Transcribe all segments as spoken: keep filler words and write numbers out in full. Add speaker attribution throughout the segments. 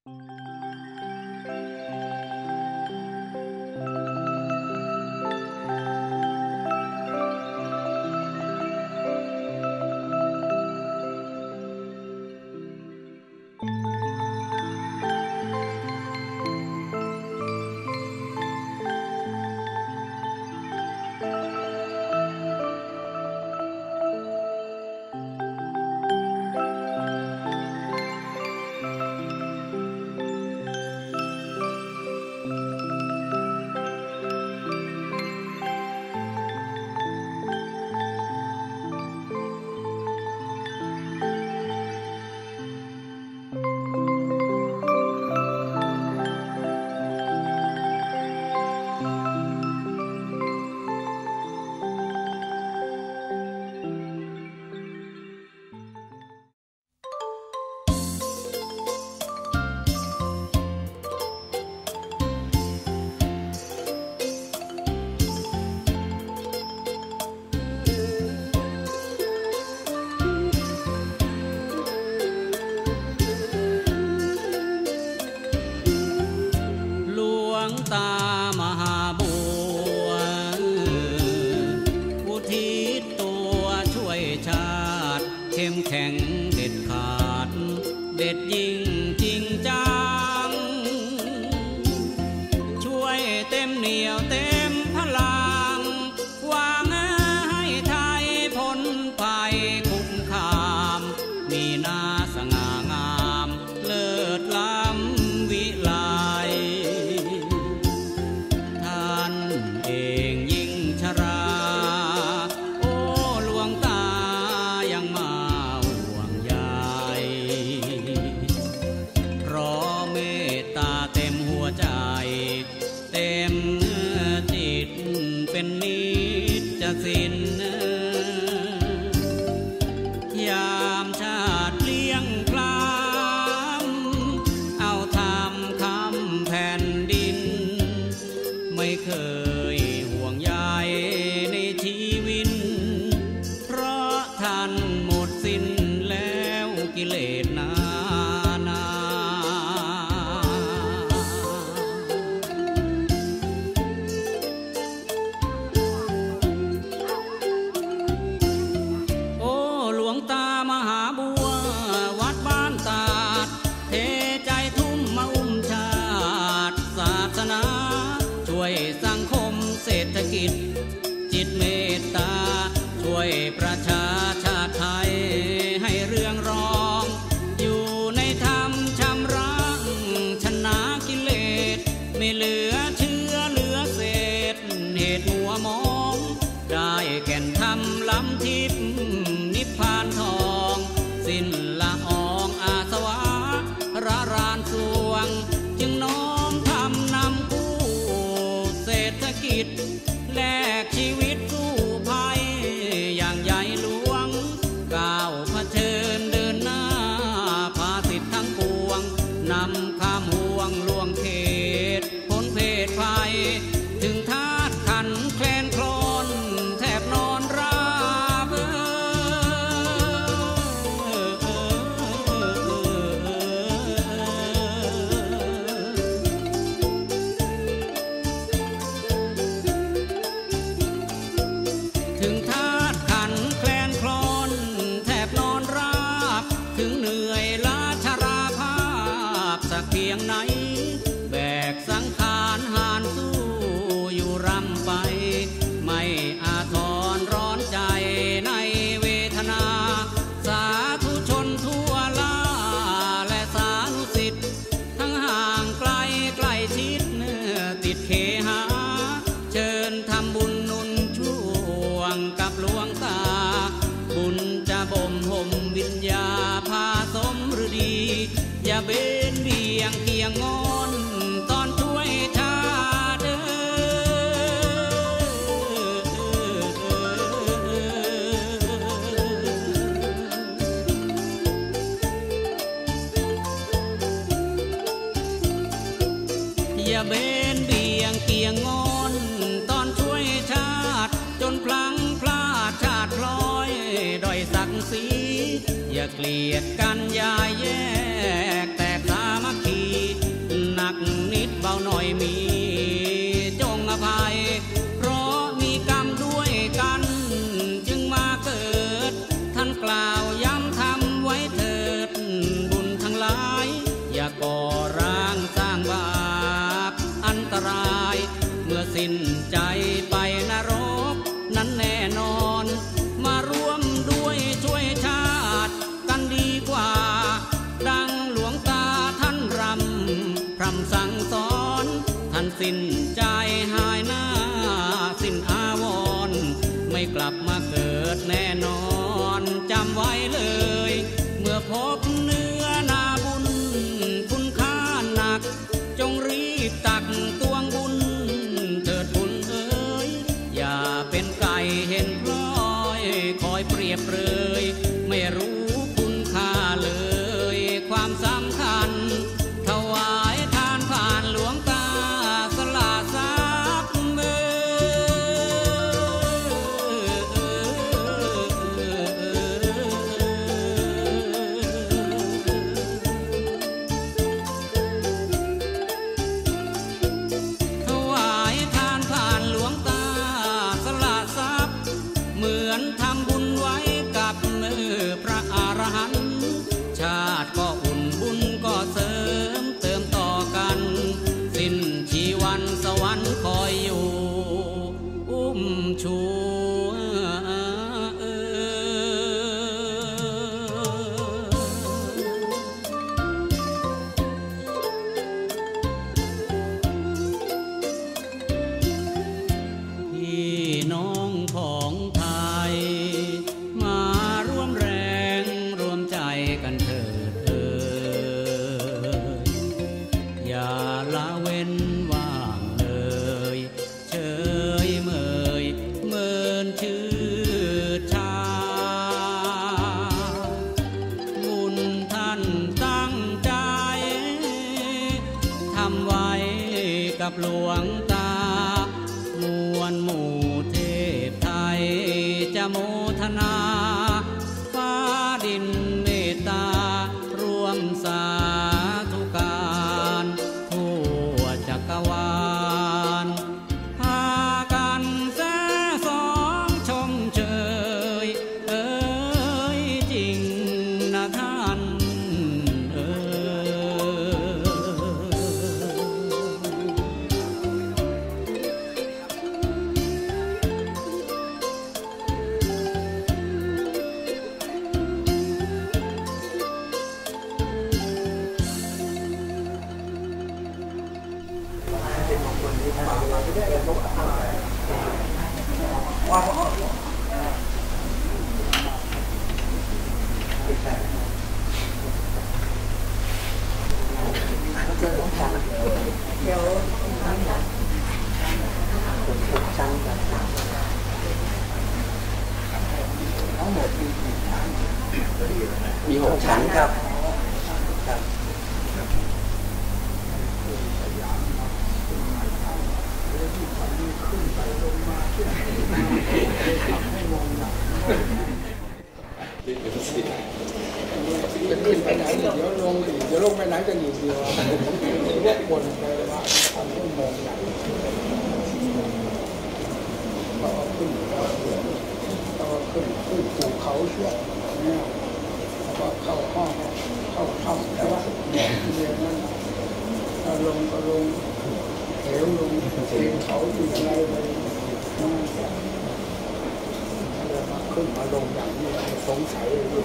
Speaker 1: อย่าเกลียดกันอย่าแยกแตกสามัคคีอย่าก่อร้างสร้างบาปอันตรายเมื่อสิ้นใจไปนรกนั้นแน่นอนมาร่วมด้วยช่วยชาติกันดีกว่าดังหลวงตาท่านรำพร่ำสั่งสอนท่านสิ้นใจหายหน้าสิ้นอาวรณ์ไม่กลับมาเกิดแน่นอนจำไว้เลยเมื่อพบเนื้อนาบุญคุณค่าหนักจงรีบตักตวงบุญเถิดบุญเอ๋ยอย่าเป็นไก่เห็นพลอยคอยเปรียบเปรยไม่รู้คุณค่าเลยความสำคัญถวายทานผ่านหลวงตาสละทรัพย์เอ่ถวายทานผ่านหลวงตาสละทรัพย์เหมือนทำบุญไว้กับมือพระอรหันต์ชาติก็อุ่นบุญก็เสริมเติมต่อกันสิ้นชีวันสวรรค์คอยอยู่อุ้มชูพี่น้องของไทยมาร่วมแรงรวมใจกันเถิดเอ่ยอย่าละเว้นว่างเลยเฉยเมยเมินชื่อชาบุญท่านตั้งใจทำไว้กับหลวงตามวลหมู่เทพไทยจะโมทนาฟ้าดินเมตตารวมสาธุการทั่วจักรวาลพากันแซ่สองชมเชยเอ้ยจริงนะท่านเอ้มีหกชั้นครับ
Speaker 2: จะขึ้นไปไหนเดี๋ยวลงเดี๋ยวลงไปไหนจะหนีเดียวพวกบนไปว่าทำให้มองใหญ่ต่อขึ้นต่อขึ้นขึ้นภูเขาเชือกเนี่ยแล้วก็เข้าห้องเข้าถ้ำแต่ว่าเรียนนั้นถ้าลงก็ลงเหวลงเสียงเขาอยู่อะไรเลยขึ้นมาลงอย่างนี้สงสัยเลย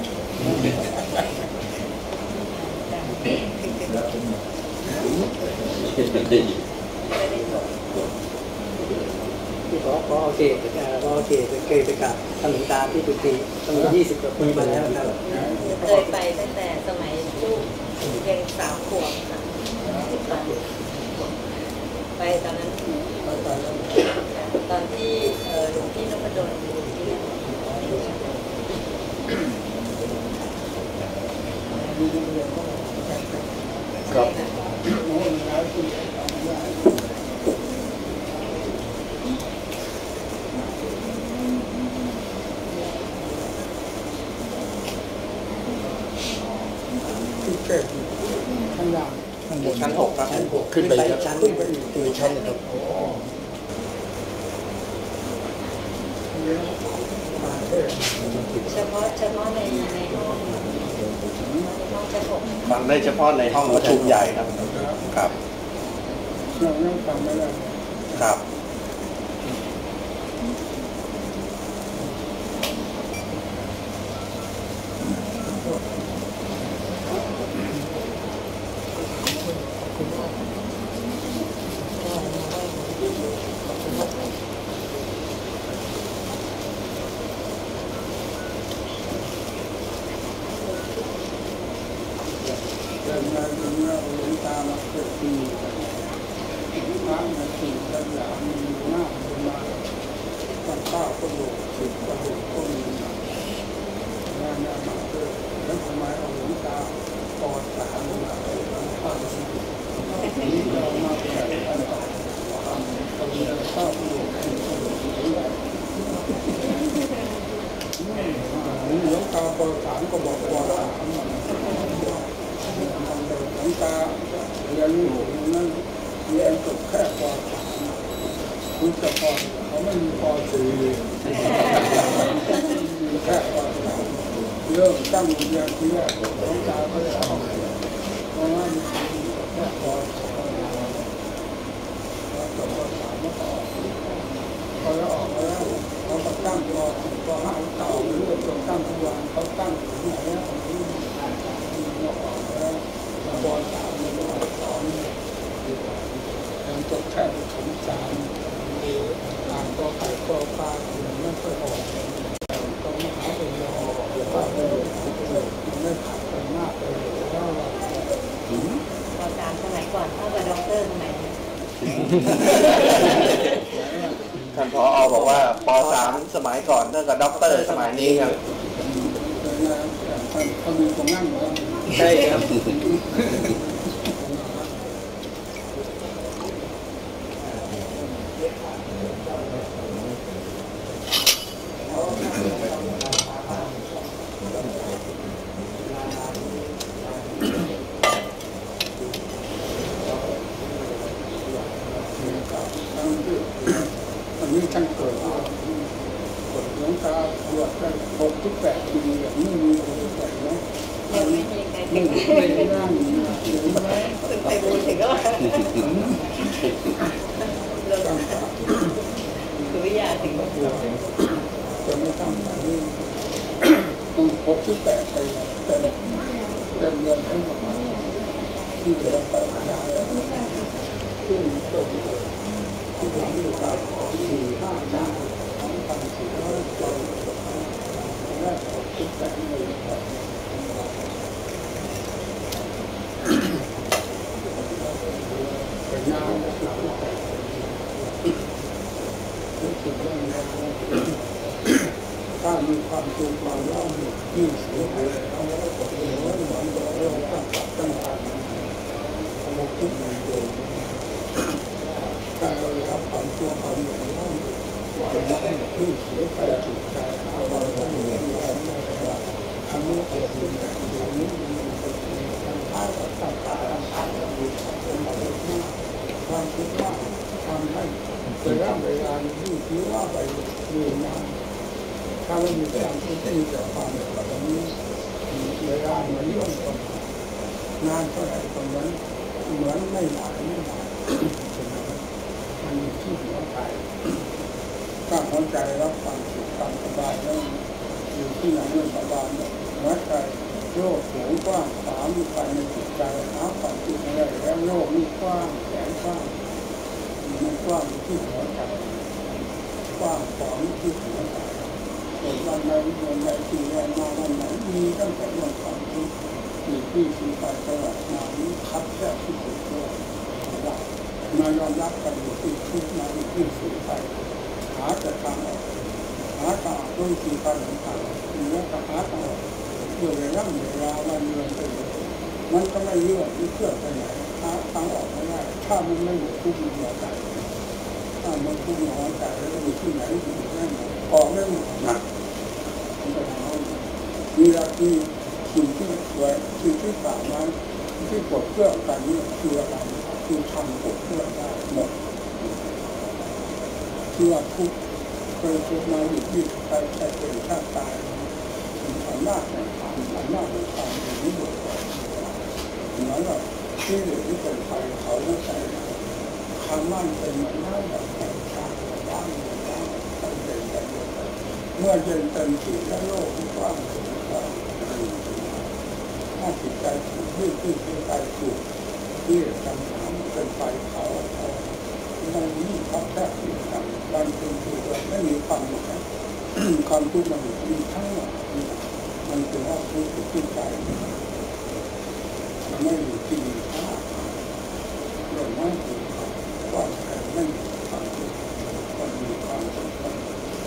Speaker 2: ที่ขอขอโอเคขอโอเคเคยไปกับท่านหลวงตาที่ตุลีตั้งยี่สิบกว่าปีมาแล้วครับ
Speaker 3: เคยไปตั้งแต่สมัยลูกยังสาวขวบค่ะไปตอนนั้นตอนที่หลวงพี่นพดลอยู่ที่นั่น
Speaker 2: ครับเกิดข้างล่างข้างบนชั้นหกครับชั้นหกขึ้นไปชั้นขึ้นไปอีกตัวชั้นนะครับ
Speaker 3: เฉพาะเฉพาะในในห้อง
Speaker 4: ฟังได้เฉพาะในห้องประชุมใหญ่ครับครับ
Speaker 2: เราไม่ฟังไม่ได้
Speaker 4: ครับ
Speaker 2: เดินมาถึงเราหลวงตามาเกิดปีพระมาสี่สัญญามีหน้ามาตั้งเก้าก็โดดสิบก็โดดก็มีมาหน้าหน้ามาเกิดแล้วทำไมเอาหลวงตาปอดสามมาเลยตั้งข้าวนี้เรามาแข่งกันต่อทำตรงนี้เก้าก็โดดสิบก็โดดหลวงตาปอดสามก็บอกปอดสามหลวงตาเรียนอยู่นั้นเรียนจบแค่ป.สามคุณจะป.เขาไม่มีป.สี่มีแค่ป.สามเริ่มตั้งเรียนที่แรกหลวงตาก็เลยเอาเพราะว่าแค่ป.สามแล้วจบป.สามแล้วก็ออกพอแล้วออกแล้วเขาก็ตั้งป.สี่ป.ห้าต่อไปเรื่อยจนตั้งทุกวันเขาตั้งถึงไหนแล้วเราออกแล้วบอลสามเลยสอนยังจบแค่ถึงสามอ่านตัวไข่ตัวปลาอย่างไม่ค่อยออกต้องหาเป็นรอว่ามันไม่ขาดไปมากเลยแล้วว่า
Speaker 3: ปอสามสมัยก่อนเท่ากับด็อกเตอร์สมัยนี้
Speaker 4: ท่านผอ.บอกว่าป.สามสมัยก่อนเท่ากับด็อกเตอร์สมัยนี้ครับ
Speaker 2: เขามีตรงนั่งอยู่
Speaker 4: ใช่ครับ
Speaker 2: อันนี้ท่านเกิดหลวงตาบวชได้หกสิบแปดปีอย่างนี้มีหกสิบแปดไหม
Speaker 3: ยังไม่มีใครถึง
Speaker 2: ไม่นั่งถึงไหม
Speaker 3: ถึงไปบูถึงก็เราต้องคือวิทยาถึง
Speaker 2: จะไม่ต้องแบบนี้ต้องหกสิบแปดปีเต็มเต็มเงินทั้งหมดที่จะต้องไปหาขึ้นตกที่ผมอยู่กับสี่ห้าจ้าสองพันสี่ร้อยปีแรกหกสิบแปดปีเป็นงานที่สุดรู้สึกว่าถ้ามีความจงความเล่าที่เสียหายเอาไว้ก็เสียไว้เหมือนเราตั้งปากตั้งทางเราคิดอย่างเดียวถ้าเรารับความชั่วความหลงเล่าจะไม่ให้ที่เสียใจจิตใจเอาไว้ก็เหนื่อยว่าทำให้เกิดเป็นแบบนี้มันเป็นทางท้ายกับตั้งตาตั้งตาเราดูความคิดว่าทำให้เกิดร่างเวลาที่คิดว่าไปดูงานถ้าไม่มีการที่จะมีแต่ความแบบนี้เวลาเหมือนย่นตรงงานเท่าไหร่ตรงนั้นเหมือนไม่หนาไม่หนามันมีที่หัวใจถ้าหัวใจรับความสุขความสบายแล้วอยู่ที่ไหนมันสบายหัวใจโลกสูงกว้างสามไปในจิตใจหาความสุขอะไรแล้วโลกนี่กว้างแสนกว้างมันกว้างที่หัวใจกว้างของที่หัวใจวันไหนวันไหนที่แรงมาวันไหนมีตั้งแต่เรื่องความทุกข์มีที่สิ่งไปตลอดมานี้คับแคบที่สุดเลยมายอมรับกันอยู่ที่ทุกข์มาที่สิ่งไปหาแต่ทางออกหาทางออกด้วยสิ่งการต่างๆมีแล้วก็หาทางออกด้วยเวลาเวลาวันเดือนไปมันก็ไม่เลือกไม่เชื่อไปไหนหาทางออกไม่ได้ถ้ามันไม่หมดทุกข์มีหัวใจถ้ามันทุกข์มีหัวใจแล้วจะมีที่ไหนอยู่ได้หมดออกไม่หมดหนักนี่แหละที่สิ่งที่สวยสิ่งที่กล่าวนั้นที่ปลดเครื่องกันนี่คืออะไรคือทำปลดเครื่องได้หมดที่ว่าทุกเคยทุกมาอยู่ที่ใครใครเป็นชาติตายเป็นอำนาจในทางมันน่าเป็นความเป็นนิยมเหมือนว่าที่เหลือที่เป็นไฟเขาไม่ใช่คำมั่นเป็นเหมือนน้ำแบบแข็งชาบ้างบ้างตั้งใจกันเมื่อเย็นเต็มที่และโลกกว้างสุดก็ถ้าจิตใจถูกยืดยืดจิตใจถูกที่จำน้ำเป็นไฟเขามันมีความแทบติดกันการเป็นตัวไม่มีความหมดความทุกข์มันมีทั้งหมดมันเป็นว่าทุกข์ที่ใจไม่มีที่มีค่าเรื่องนั้นคือว่าแต่ไม่มีความทุกข์มันมีความสำคัญ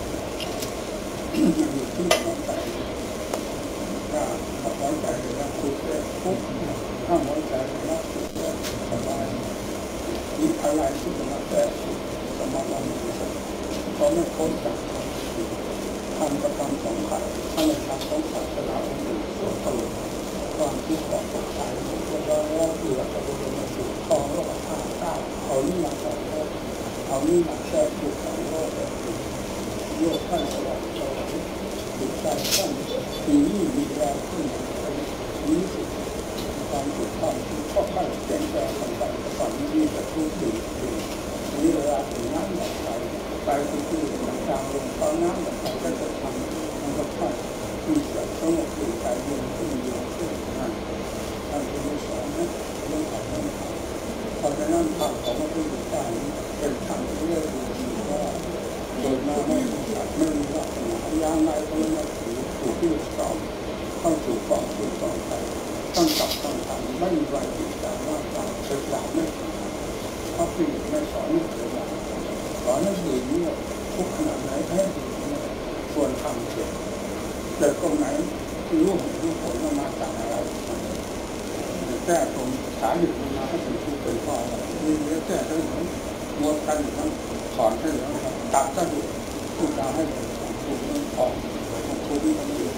Speaker 2: อยู่ที่หัวใจถ้าหัวใจเราทุกข์แล้วทุกข์ถ้าหัวใจเราทุกข์แล้วสบายมีอะไรที่จะมาแก้สมองเราไม่ได้เพราะไม่พ้นจากทำประการสองขันถ้าไม่ทำสองขันจะเอาอยู่ตัวตลอดความคิดของตายเราเราเกี่ยวกับตัวเราสู่คลองโลกธาตุเก้าเอานี่มาสอนโลกเอานี่มาแก้ทุกข์ของโลกโลกท่านสว่างสว่างจิตใจท่านมีนี่มีแรงขึ้นนี้สิความสุขความทุกข์ก็ค่อยเปลี่ยนแปลงไปก่อนนี้จะทุกข์อยู่นี้เวลาถึงน้ำไหลไปไปที่มันจางลงตอนน้ำไหลไปก็จะทำมันก็ค่อยมีเกิดสงบอยู่ใจเย็นขึ้นเย็นขึ้นนั่นท่านเป็นสอนนะเรื่องของเรื่องเพราะฉะนั้นทางของพระพุทธเจ้าเป็นทางที่เรียกว่าโดยมาไม่จัดไม่มีลักษณะอย่างไรก็ไม่ถือถูกที่สอนเข้าสู่ความสู่ความใจต้องจับต้องทำไม่มีวันติดตามว่าตามเสกหลักไม่เพราะที่ไม่สอนไม่เสกหลักสอนให้ดีนี่ทุกขนาดไหนให้ดีนี่ควรทำเสร็จแต่ตรงไหนรูปรูปผลมาจากอะไรแก้ตรงสาเหตุมาให้เป็นผู้เป็นพ่อมีเรื่องแก้ทั้งหมดมวลกันทั้งถอนให้เหลือตัดก็ดูพูดตามให้เป็นผู้เป็นพ่อผู้ที่มันอยู่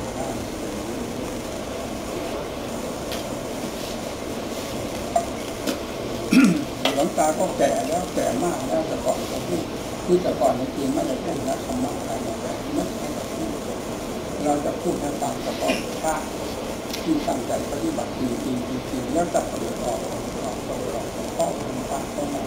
Speaker 2: หลวงตาก็แก่แล้วแก่มากแล้วแต่ก่อนเขาพูดคือแต่ก่อนจริงๆไม่ได้พูดนะธรรมะอะไรแบบนี้เราจะพูดให้ตามแต่ก่อนพระที่ตั้งใจปฏิบัติจริงๆจริงๆแล้วจะประโยชน์ออกออกประโยชน์ออกข้อมูลต่างๆเข้ามา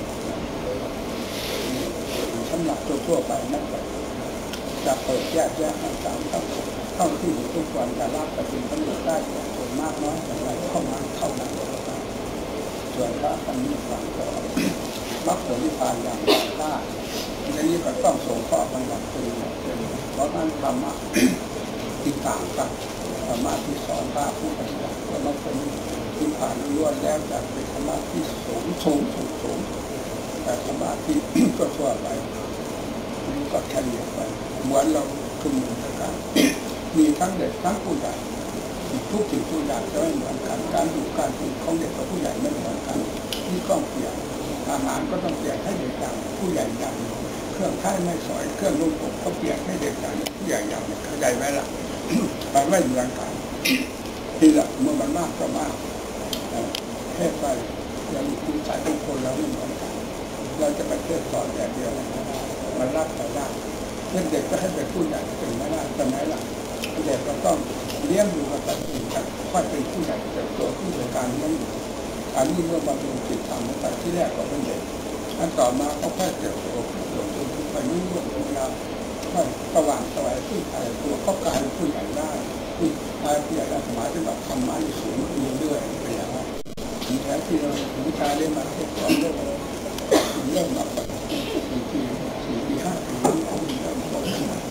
Speaker 2: สำหรับทั่วไปนั่นแหละจะเปิดแยกแยกให้ตามเข้าเท่าที่ทุกวันจะรับแต่เป็นประโยชน์ได้ส่วนมากน้อยอย่างไรเข้ามาเข้านั้นส่วนพระท่านมีความก็รับผลนิพพานอย่างไรได้ในนี้ก็ต้องส่งข้อบังคับคือเพราะนั้นธรรมะที่ต่างกันธรรมะที่สอนพระผู้ปฏิบัติก็ต้องเป็นนิพพานล้วนแล้วแต่เป็นธรรมะที่สูงสูงสูงสูงแต่ธรรมะที่ก็ทั่วไปนี่ก็เฉลี่ยไปเหมือนเราคือเหมือนกันมีทั้งเด็กทั้งผู้ใหญ่ทุกสิ่งทุกอย่างจะไม่เหมือนกันการอยู่การกินของเด็กกับผู้ใหญ่ไม่เหมือนกันที่ต้องเปลี่ยนอาหารก็ต้องเปลี่ยนให้เด็กอย่างผู้ใหญ่อย่างเครื่องใช้ไม่สอยเครื่องนุ่งห่มก็เปลี่ยนให้เด็กอย่างผู้ใหญ่อย่างเข้าใจไหมล่ะมันไม่เหมือนกันที่ละเมื่อมันมากก็มากเทศไปยังมีสายทุกคนเราไม่เหมือนกันเราจะไปเทศสอนอย่างเดียวมันรับแต่ได้เด็กเด็กก็ให้เป็นผู้ใหญ่เป็นไม่ได้แต่ไหนล่ะเด็กก็ต้องเลี้ยงดูกันไปกันค่อยเป็นผู้ใหญ่แต่ตัวผู้จัดการเลี้ยงดูอันนี้เมื่อบำเพ็ญจิตทำแต่ที่แรกก็เป็นเด็กอันต่อมาก็แค่เติบโตหลงจนไปนุ่งห่มเวลาค่อยสว่างสวายขึ้นอะไรตัวก็กลายเป็นผู้ใหญ่ได้ที่กลายผู้ใหญ่ได้สมัยที่แบบธรรมะที่สูงขึ้นเรื่อยๆเป็นอย่างนั้นถึงแม้ที่เราวิชาได้มาเทศสอนเรื่องเรื่องมาแบบสี่ปีสี่ปีห้าปีที่เขาเริ่มต้นขึ้นมา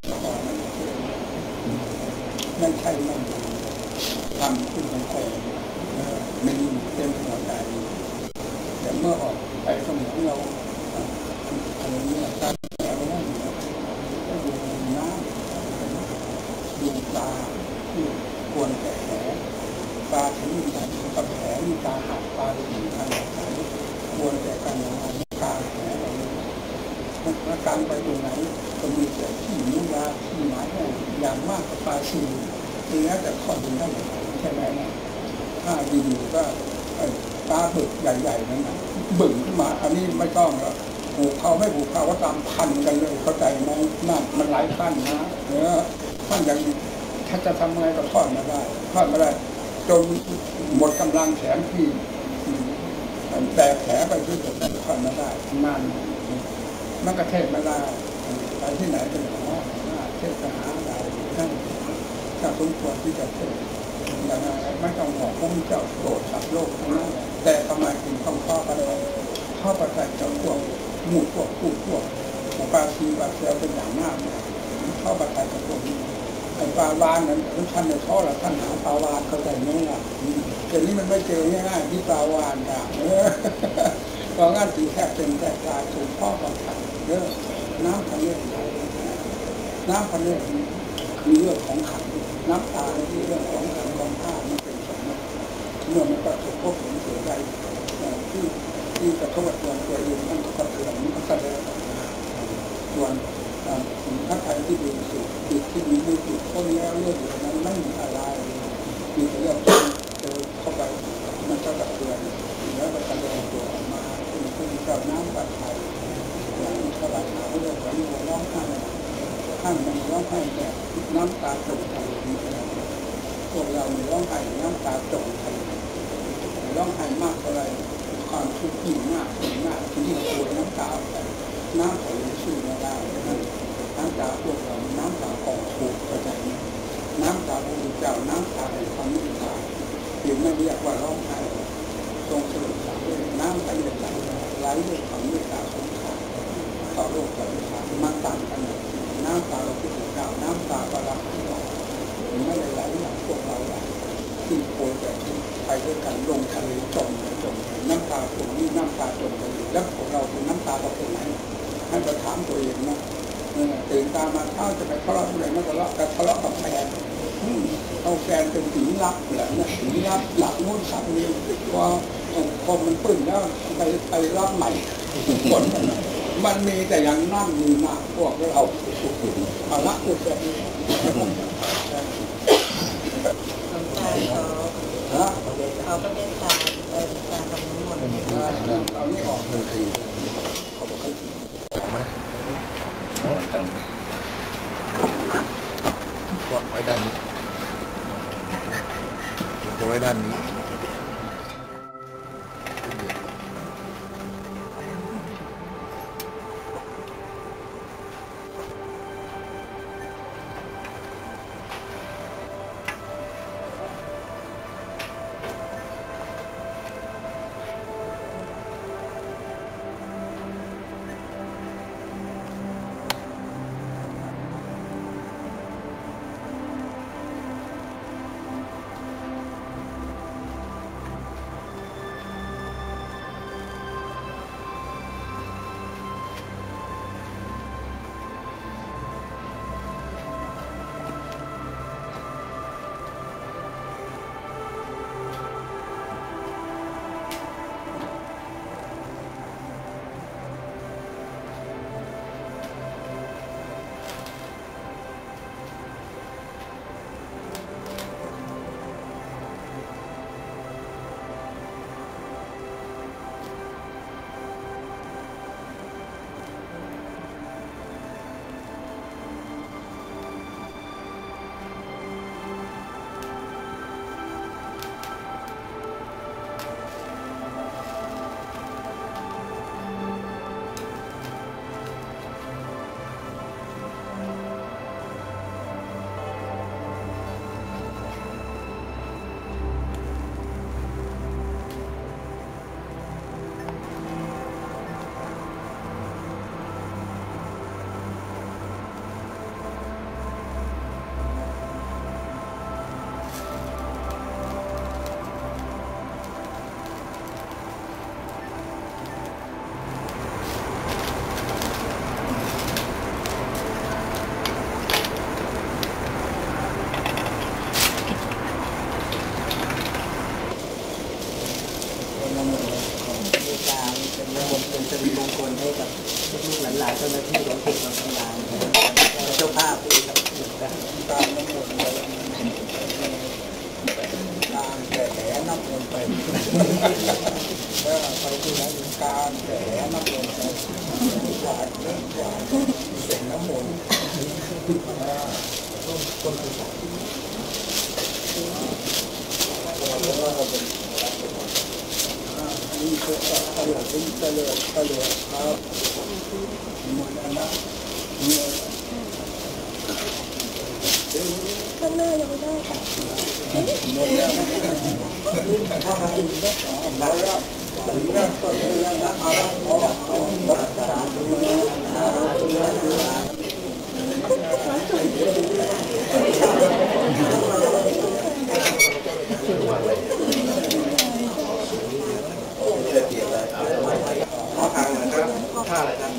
Speaker 2: ไม่ใช่ไม่ทำขึ้นไปแต่ไม่มีเต็มหัวใจแต่เมื่อออกไปสมองเราอะไรเนี่ยการแผลเราก็ดูน้ำดูตาที่ควรแก่แผลตาถึงมีกับแผลมีตาหักตาถึงขนาดไหนควรแก่กันอย่างไรตาแผลเราอาการไปตรงไหนก็มีแต่ที่นิ้วยาที่หมายแห้งอย่างมากกับปลาซีนี่แล้วแต่ข้อดีได้ใช่ไหมนะถ้าดีก็ตาบึกใหญ่ๆนั่นนะบึ่งขึ้นมาอันนี้ไม่ต้องแล้วผูกเขาไม่ผูกเขาก็ตามพันกันเลยเข้าใจไหมนั่นมันหลายขั้นนะเออขั้นอย่างแทถ้าจะทำไงก็ทอดมาได้ทอดมาได้จนหมดกำลังแขนที่แตกแผลไปที่สุดนั้นทอดมาได้นานมันก็เทศมาได้ไปที่ไหนเป็นหมอเทศหาได้นั่นถ้าสมควรที่จะเทศอย่างไรไม่ต้องห่วงพระเจ้าโปรดสัตว์โลกทั้งนั้นแต่ทำไมถึงต้องข้อกันเลยข้อประจัยเจ้าพวกหมู่พวกผู้พวกปลาซีปลาเสือเป็นอย่างมากข้อประจัยกับพวกนี้ไอ้ปลาวานนั้นท่านในข้อละท่านหาปลาวานเข้าใจไหมล่ะแต่นี้มันไม่เจอง่ายๆที่ปลาวานอ่ะเออเพราะงั้นถึงแค่เป็นแต่กายถูกข้อประจัยเยอะน้ำพันเลือดน้ำพันเลือดคือเรื่องของขันน้ำตาที่เรื่องของขันของข้ามันเป็นสมมติเมื่อมันประสบพบเห็นเสียใจที่ที่กระทบตัวตัวเองมันก็กระเทือนมันก็แสดงส่วนถ้าใครที่ดีสุดจิตที่มีมือจิตพวกนี้เรื่องอย่างนั้นไม่มีอะไรมีแต่เรื่องเจอเข้าไปมันก็กระเทือนแล้วก็แสดงตัวออกมาเป็นผู้เจ้าน้ำปัดไทยอย่างสบายหนาวเรื่องของหัวร้องไห้ข้างมันร้องไห้แต่น้ำตาตกใจพวกเราร้องไห้น้ำตาตกใจร้องไห้มากเท่าไรความทุกข์ยิ่งมากยิ่งมากยิ่งปวดน้ำตาไปน้ำของสู้ไม่ได้น้ำตาพวกเราน้ำตาออกถูกเข้าใจน้ำตาพระพุทธเจ้าน้ำตาแห่งความเมตตาจึงไม่เรียกว่าร้องไห้ทรงสรุปสังเวชน้ำไหลไหลไหลด้วยความเมตตาสงสารต่อโลกต่อชาติมันต่างกันน้ำตาพระพุทธเจ้าน้ำตาพระรักษาไม่ได้ไหลอย่างพวกเราไหลที่โผล่แต่ไปด้วยกันลงทะเลจมจมน้ำตาพวกนี้น้ำตาจมกันแล้วพวกเราเป็นน้ำตาประเภทไหนให้เราถามตัวเองนะตื่นตามาเช้าจะไปทะเลาะอะไรไม่ทะเลาะแต่ทะเลาะกับแฟนเอาแฟนเป็นผีลับแหละเนี่ยผีลับหลับนู่นสับนี้พอพอมันปึ้งแล้วไปไปรับใหม่คนมันมีแต่อย่างนั่นมีหนักพวกเราเอาละพูดแบบนี้ฮะ
Speaker 3: เขาก็เล่นตาเออตากับน้ำมนต์
Speaker 2: เอานี่ออกเลยคือเขาบอกให้ออกมา
Speaker 5: วางไว้ด้านนี้จะไว้ด้านนี้
Speaker 3: เป็นสิริมงคลให้กับลูกหลานๆเจ้าหน้าที่ของเขตบางนาเจ้าภาพครับตามน้ำมนต์ไปตามแต่แหนน้ำมนต์ไปแล้วไปที่ไหนการแต่แหนน้ำมนต์ไปหวานเรื่องหวานเสร็จน้ำมนต์ร่วมคนศึกษา
Speaker 2: สุขตลอดลิ้นตลอดตลอดครับหมดแล้วนะ
Speaker 6: ข้างหน้ายังไม่ได้ค่ะ
Speaker 2: หมดแล้วถ้าใครอยู่ก็ขอมาแล้วถึงแล้วก็ถึงแล้วนะเอาละเอาละเอาละสาธุ
Speaker 4: ท่าอะไรครับ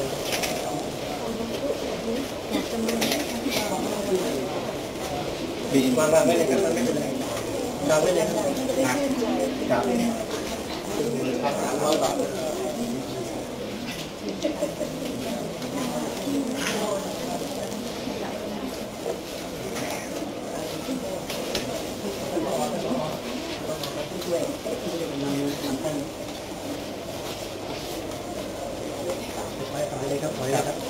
Speaker 4: บีวางวางไม่เลยครับไม่เป็นไรวางไม่เลยครับครับครับสามร้อยบาทไปเลยครับไปเลยครับ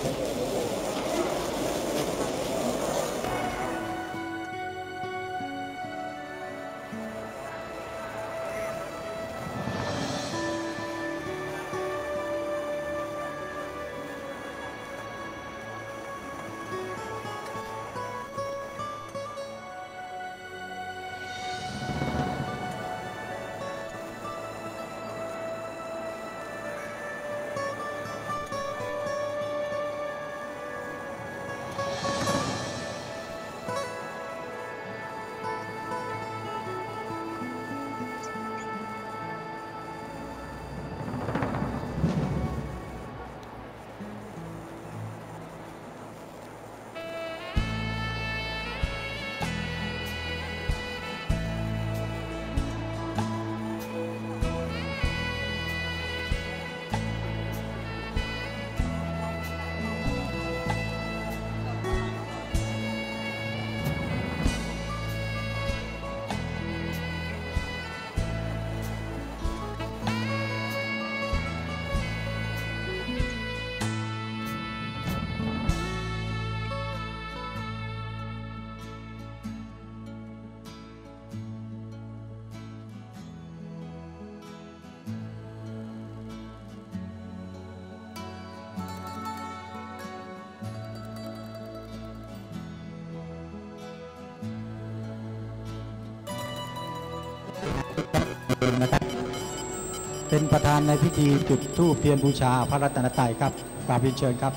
Speaker 7: นะครับเป็นประธานในพิธีจุดธูปเทียนบูชาพระรัตนตรัยครับกราบเรียนเชิญครับ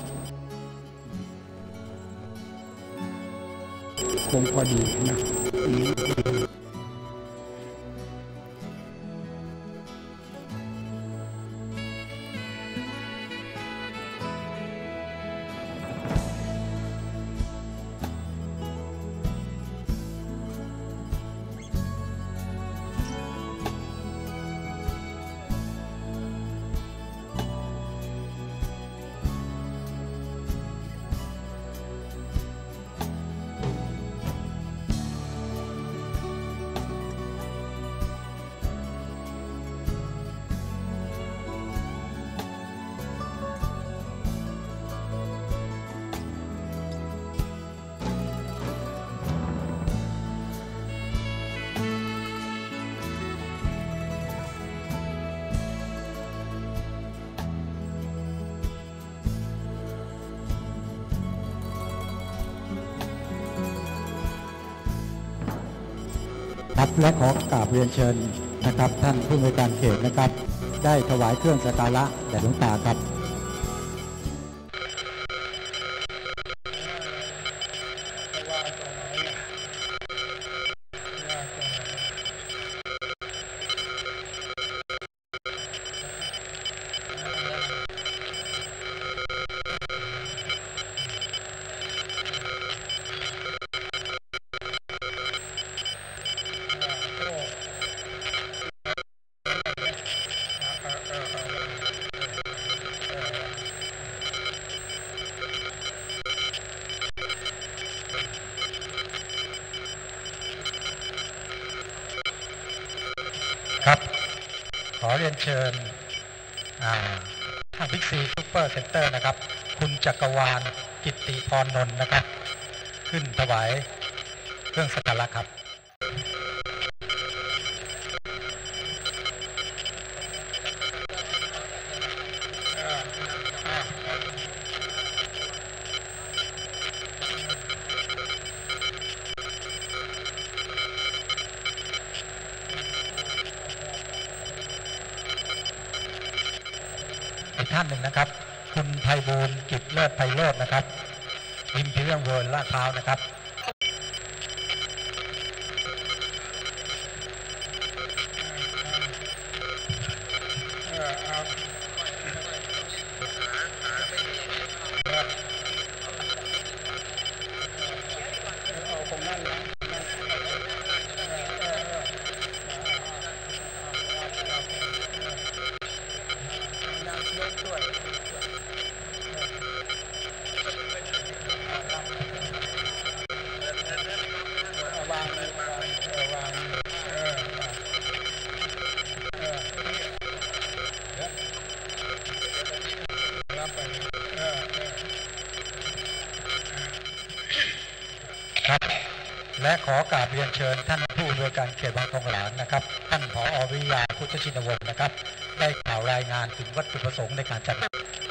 Speaker 7: คงพอดีนะครับและขอกราบเรียนเชิญนะครับท่านผู้อำนวยการเขตนะครับได้ถวายเครื่องสักการะแด่หลวงตาครับครับขอเรียนเชิญทางบิ๊กซีซูเปอร์เซ็นเตอร์นะครับคุณจักรวาลกิตติพรนนท์นะครับขึ้นถวายเครื่องสักการะครับ
Speaker 6: ค
Speaker 7: อีกท่านหนึ่งนะครับคุณไพบูลย์กิจเลิศไพโรจน์นะครับอิมพีเรียลเวิลด์ลาดพร้าวนะครับและขอกราบเรียนเชิญท่านผู้อำนวยการเขตบางทองหลางนะครับท่านผอ.วิริยาพุทธชินวงศ์นะครับได้กล่าวรายงานถึงวัตถุประสงค์ในการจัด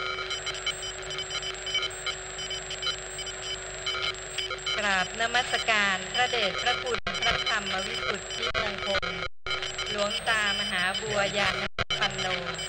Speaker 6: กราบนมัสการพระเดชพระคุณพระธรรมวิสุทธิมงคลหลวงตามหาบัวยานปันโน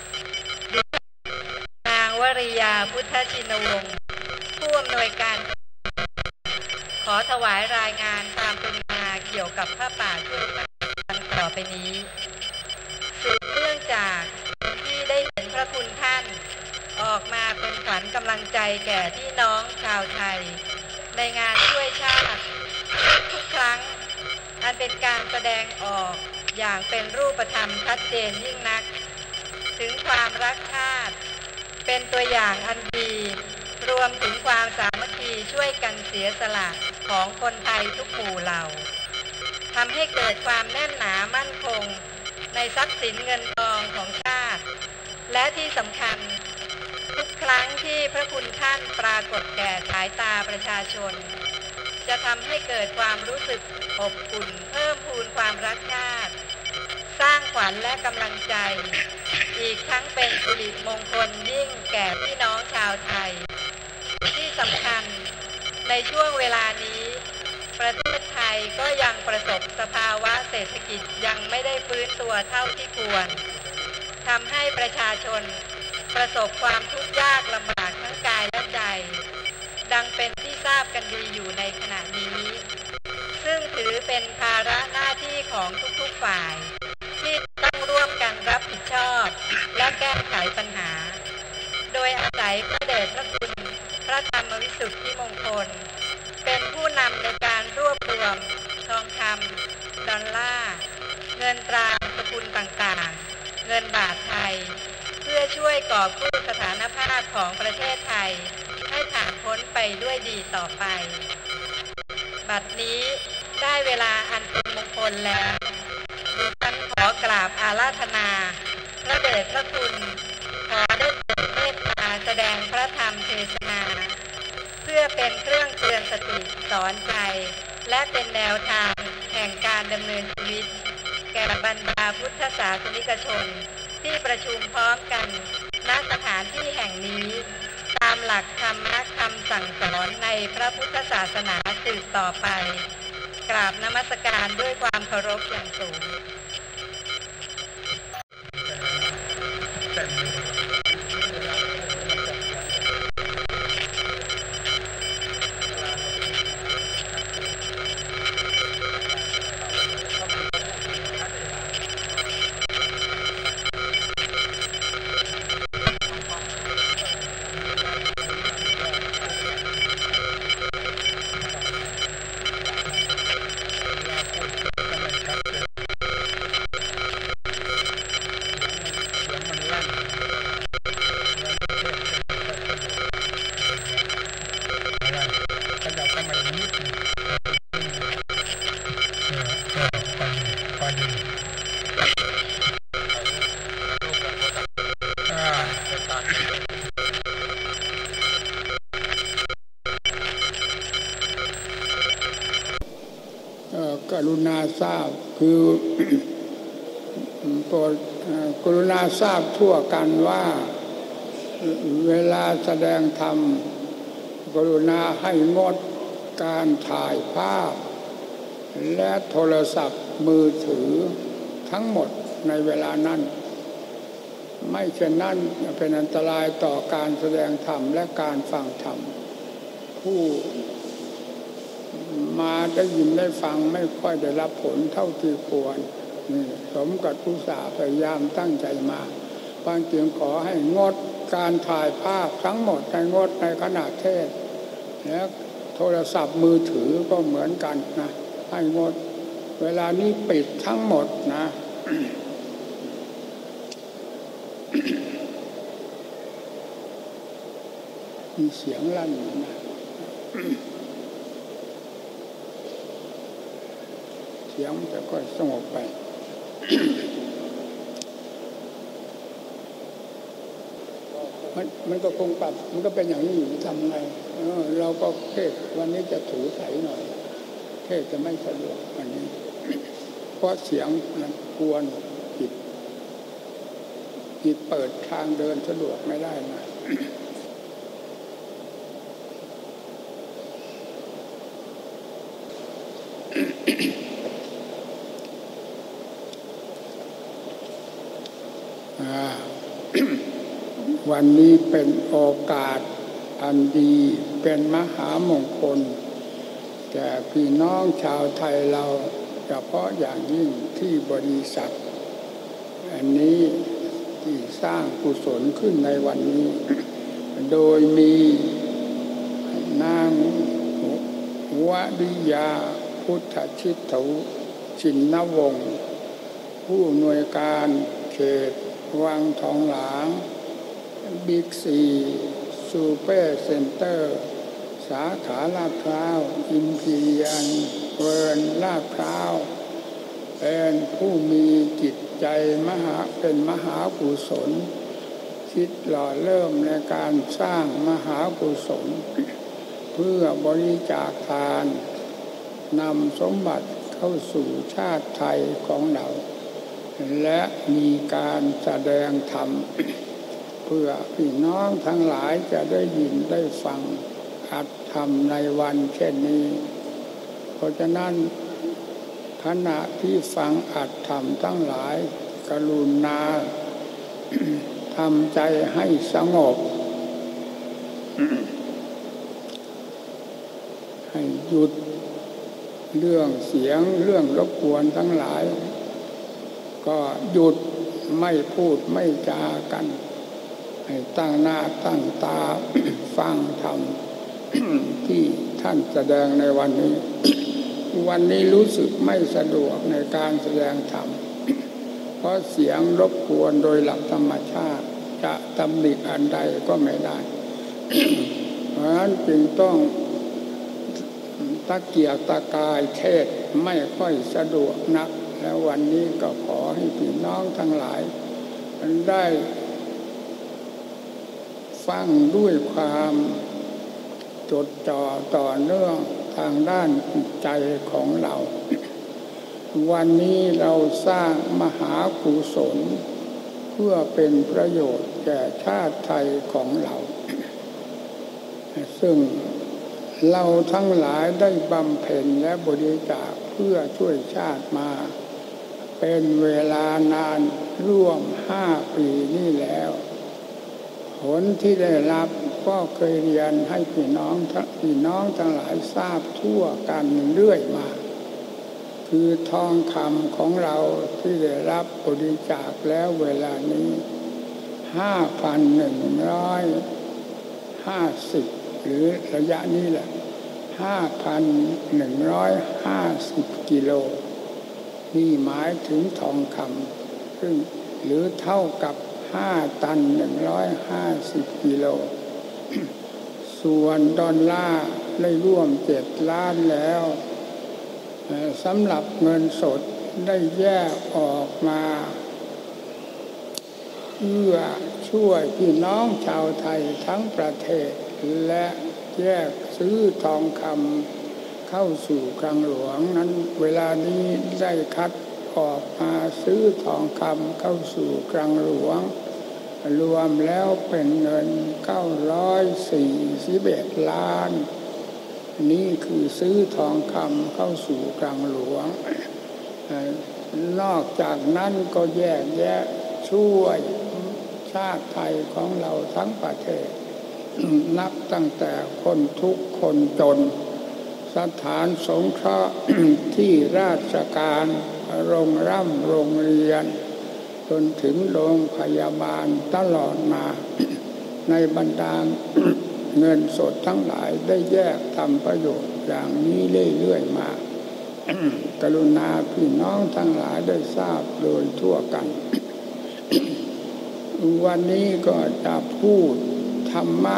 Speaker 6: นางวริยาพุทธชินวงศ์ผู้อำนวยการขอถวายรายงานตามเป็นมาเกี่ยวกับพระป่าช่วยกันต่อไปนี้สืบเนื่องจากที่ได้เห็นพระคุณท่านออกมาเป็นขวัญกำลังใจแก่พี่น้องชาวไทยในงานช่วยชาติทุกครั้งอันเป็นการแสดงออกอย่างเป็นรูปธรรมชัดเจนยิ่งนักถึงความรักชาติเป็นตัวอย่างอันดีรวมถึงความสามัคคีช่วยกันเสียสละของคนไทยทุกหมู่เหล่าทำให้เกิดความแน่นหนามั่นคงในทรัพย์สินเงินทองของชาติและที่สำคัญทุกครั้งที่พระคุณท่านปรากฏแก่สายตาประชาชนจะทำให้เกิดความรู้สึกอบอุ่นเพิ่มพูนความรักชาติสร้างขวัญและกำลังใจอีกทั้งเป็นสิริมงคลยิ่งแก่พี่น้องชาวไทยที่สำคัญในช่วงเวลานี้ประเทศไทยก็ยังประสบสภาวะเศรษฐกิจยังไม่ได้ฟื้นตัวเท่าที่ควรทำให้ประชาชนประสบความทุกข์ยากลำบากทั้งกายและใจดังเป็นที่ทราบกันดีอยู่ในขณะนี้ซึ่งถือเป็นภาระหน้าที่ของทุกๆฝ่ายที่ต้องร่วมกันรับผิดชอบและแก้ไขปัญหาโดยอาศัยพระเดชพระคุณพระธรรมวิสุทธิมงคลเป็นผู้นำในการรวบรวมทองคำดอลลาร์เงินตราสกุลต่างๆเงินบาทไทยเพื่อช่วยกอบกู้สถานภาพของประเทศไทยให้ผ่านพ้นไปด้วยดีต่อไปบัดนี้ได้เวลาอันเป็นมงคลแล้วดิฉันขอกราบอาราธนาพระเดชพระคุณขอได้โปรดเมตตาแสดงพระธรรมเทศนาเพื่อเป็นเครื่องเตือนสติสอนใจและเป็นแนวทางแห่งการดำเนินชีวิตแก่บรรดาพุทธศาสนิกชนที่ประชุมพร้อมกันณสถานที่แห่งนี้ตามหลักธรรมะคำสั่งสอนในพระพุทธศาสนาสืบต่อไปกราบนมัสการด้วยความเคารพอย่างสูง
Speaker 2: กรุณาทราบคือโปรดกรุณาทราบทั่วกันว่าเวลาแสดงธรรมกรุณาให้งดการถ่ายภาพและโทรศัพท์มือถือทั้งหมดในเวลานั้นไม่เช่นนั้นเป็นอันตรายต่อการแสดงธรรมและการฟังธรรมผู้มาได้ยินได้ฟังไม่ค่อยได้รับผลเท่าที่ควรนี่สมกับอุตส่าห์พยายามตั้งใจมาบางจึงขอให้งดการถ่ายภาพทั้งหมดในงดในขณะเทศและโทรศัพท์มือถือก็เหมือนกันนะให้งดเวลานี้ปิดทั้งหมดนะ มีเสียงลั่นนะเสียงมันจะค่อยสงบไป มันมันก็คงปรับมันก็เป็นอย่างนี้อยู่ทำไง เออเราก็เทศวันนี้จะถูไถหน่อยเทศจะไม่สะดวกวันนี้ เพราะเสียงมันกวนจิตจิตเปิดทางเดินสะดวกไม่ได้นะ วันนี้เป็นโอกาสอันดีเป็นมหามงคลแก่พี่น้องชาวไทยเราเฉพาะอย่างยิ่งที่บริษัทอันนี้ที่สร้างกุศลขึ้นในวันนี้โดยมีนางวริยาพุทธชิตตุชินวงศ์ผู้อำนวยการเขตวังทองหลางบิ๊กซีซูเปอร์เซ็นเตอร์สาขาลาดพร้าวอิมพีเรียนเวิร์นลาดพร้าวเป็นผู้มีจิตใจมหาเป็นมหากุศลคิดหล่อเริ่มในการสร้างมหากุศลเพื่อบริจาคทานนำสมบัติเข้าสู่ชาติไทยของเราและมีการแสดงธรรมเพื่อพี่น้องทั้งหลายจะได้ยินได้ฟังอัตธรรมในวันเช่นนี้เพราะฉะนั้นขณะที่ฟังอัตธรรมทั้งหลายกรุณา ทำใจให้สงบ ให้หยุดเรื่องเสียงเรื่องรบกวนทั้งหลายก็หยุดไม่พูดไม่จากันให้ตั้งหน้าตั้งตา ฟังธรรม ที่ท่านแสดงในวันนี้ วันนี้รู้สึกไม่สะดวกในการแสดงธรรม เพราะเสียงรบกวนโดยหลักธรรมชาติจะตำหนิอันใดก็ไม่ได้ เพราะฉะนั้นจึงต้องตะเกียกตะกายเทศไม่ค่อยสะดวกนักแล้ววันนี้ก็ขอให้พี่น้องทั้งหลายได้ฟังด้วยความจดจ่อต่อเนื่องทางด้านจิตใจของเรา วันนี้เราสร้างมหากุศลเพื่อเป็นประโยชน์แก่ชาติไทยของเรา ซึ่งเราทั้งหลายได้บำเพ็ญและบริจาคเพื่อช่วยชาติมาเป็นเวลานานร่วมห้าปีนี่แล้วผลที่ได้รับก็เคยเรียนให้พี่น้องพี่น้องทั้งหลายทราบทั่วกันเรื่อยมาคือทองคำของเราที่ได้รับบริจาคแล้วเวลานี้ห้าพันหนึ่งร้อยห้าสิบหรือระยะนี้แหละห้าพันหนึ่งร้อยห้าสิบกิโลนี่หมายถึงทองคำซึ่งหรือเท่ากับห้าตันหนึ่งร้อยห้าสิบกิโล ส่วนดอลลาร์ได้ร่วมเจ็ดล้านแล้วสำหรับเงินสดได้แยกออกมาเพื่อช่วยพี่น้องชาวไทยทั้งประเทศและแยกซื้อทองคำเข้าสู่คลังหลวงนั้นเวลานี้ได้คัดออกมาซื้อทองคำเข้าสู่คลังหลวงรวมแล้วเป็นเงินเก้าร้อยสี่สิบเอ็ดล้านนี่คือซื้อทองคำเข้าสู่คลังหลวงนอกจากนั้นก็แยกแยะช่วยชาติไทยของเราทั้งประเทศ นับตั้งแต่คนทุกข์คนจนสถานสงเคราะห์ ที่ราชการโรงร่ำโรงเรียนจนถึงโรงพยาบาลตลอดมา ในบรรดา เงินสดทั้งหลายได้แยกทำประโยชน์อย่างนี้เรื่อยๆมา กรุณาพี่น้องทั้งหลายได้ทราบโดยทั่วกัน วันนี้ก็จะพูดธรรมะ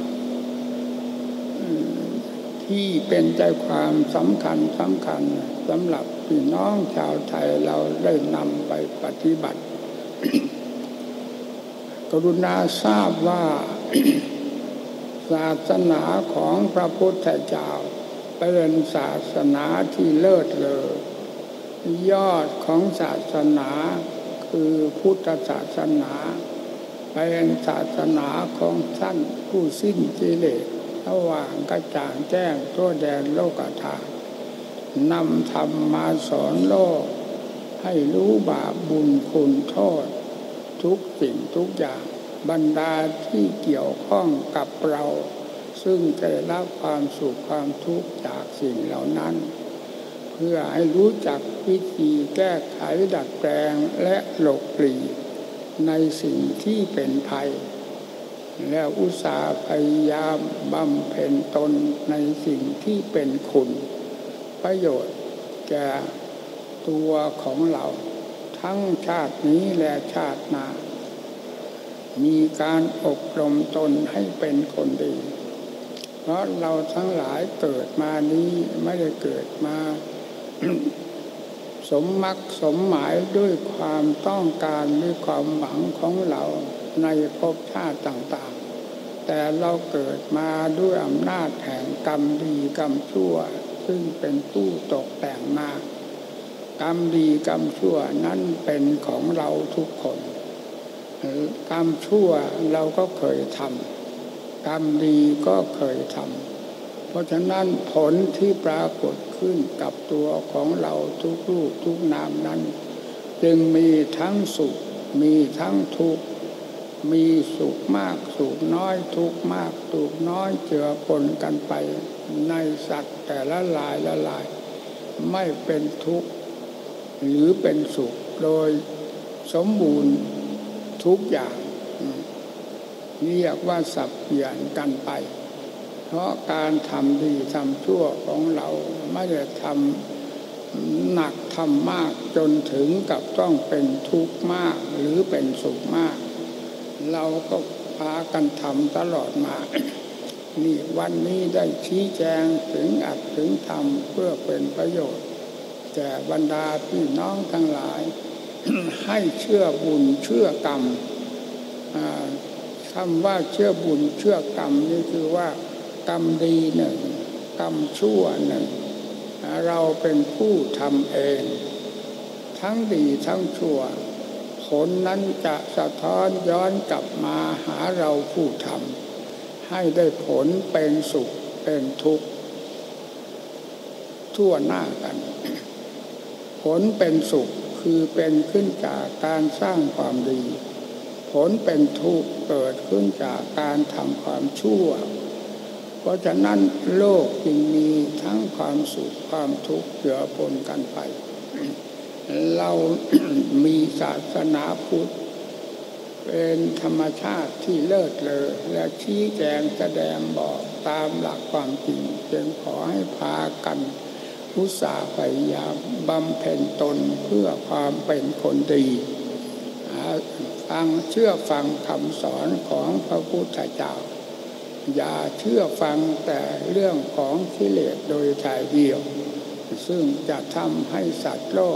Speaker 2: ที่เป็นใจความสำคัญสำคัญสำหรับพี่น้องชาวไทยเราได้นำไปปฏิบัติ กรุณาทราบว่า ศาสนาของพระพุทธเจ้าเป็นศาสนาที่เลิศเลอยอดของศาสนาคือพุทธศาสนาเป็นศาสนาของท่านผู้สิ้นกิเลสระหว่างกระจ่างแจ้งทั่วแดนโลกธาตุนำธรรมมาสอนโลกให้รู้บาปบุญคุณโทษทุกสิ่งทุกอย่างบรรดาที่เกี่ยวข้องกับเราซึ่งจะได้รับความสุขความทุกข์จากสิ่งเหล่านั้นเพื่อให้รู้จักวิธีแก้ไขดัดแปลงและหลบหลีกในสิ่งที่เป็นภัยแล้วอุตสาห์พยายามบำเพ็ญตนในสิ่งที่เป็นคุณประโยชน์แก่ตัวของเราทั้งชาตินี้และชาติหน้ามีการอบรมตนให้เป็นคนดีเพราะเราทั้งหลายเกิดมานี้ไม่ได้เกิดมา สมมักสมหมายด้วยความต้องการด้วยความหวังของเราในภพชาติต่างๆแต่เราเกิดมาด้วยอำนาจแห่งกรรมดีกรรมชั่วซึ่งเป็นผู้ตกแต่งมากรรมดีกรรมชั่วนั้นเป็นของเราทุกคนกรรมชั่วเราก็เคยทำกรรมดีก็เคยทำเพราะฉะนั้นผลที่ปรากฏขึ้นกับตัวของเราทุกรูปทุกนามนั้นจึงมีทั้งสุขมีทั้งทุกข์มีสุขมากสุขน้อยทุกข์มากทุกข์น้อยเจือปนกันไปในสัตว์แต่ละลายละลายไม่เป็นทุกข์หรือเป็นสุขโดยสมบูรณ์ทุกอย่างเรียกว่าสับเปลี่ยนกันไปเพราะการทำดีทำชั่วของเราไม่ได้ทำหนักทำมากจนถึงกับต้องเป็นทุกข์มากหรือเป็นสุขมากเราก็พากันทำตลอดมา นี่วันนี้ได้ชี้แจงถึงอัดถึงทำเพื่อเป็นประโยชน์แก่บรรดาพี่น้องทั้งหลาย ให้เชื่อบุญเชื่อกรรมคำว่าเชื่อบุญเชื่อกรรมนี่คือว่ากรรมดีหนึ่งกรรมชั่วหนึ่งเราเป็นผู้ทำเองทั้งดีทั้งชั่วผลนั้นจะสะท้อนย้อนกลับมาหาเราผู้ทำให้ได้ผลเป็นสุขเป็นทุกข์ทั่วหน้ากัน ผลเป็นสุขคือเป็นขึ้นจากการสร้างความดีผลเป็นทุกข์เกิดขึ้นจากการทำความชั่วเพราะฉะนั้นโลกจึงมีทั้งความสุขความทุกข์เจือปนกันไป เรา มีศาสนาพุทธเป็นธรรมชาติที่เลิศเลอและชี้แจงแสดงบอกตามหลักความจริงจึงขอให้พากันอุตสาห์พยายามบำเพ็ญตนเพื่อความเป็นคนดีฟังเชื่อฟังคำสอนของพระพุทธเจ้าอย่าเชื่อฟังแต่เรื่องของกิเลสโดยถ่ายเดียวซึ่งจะทำให้สัตว์โลก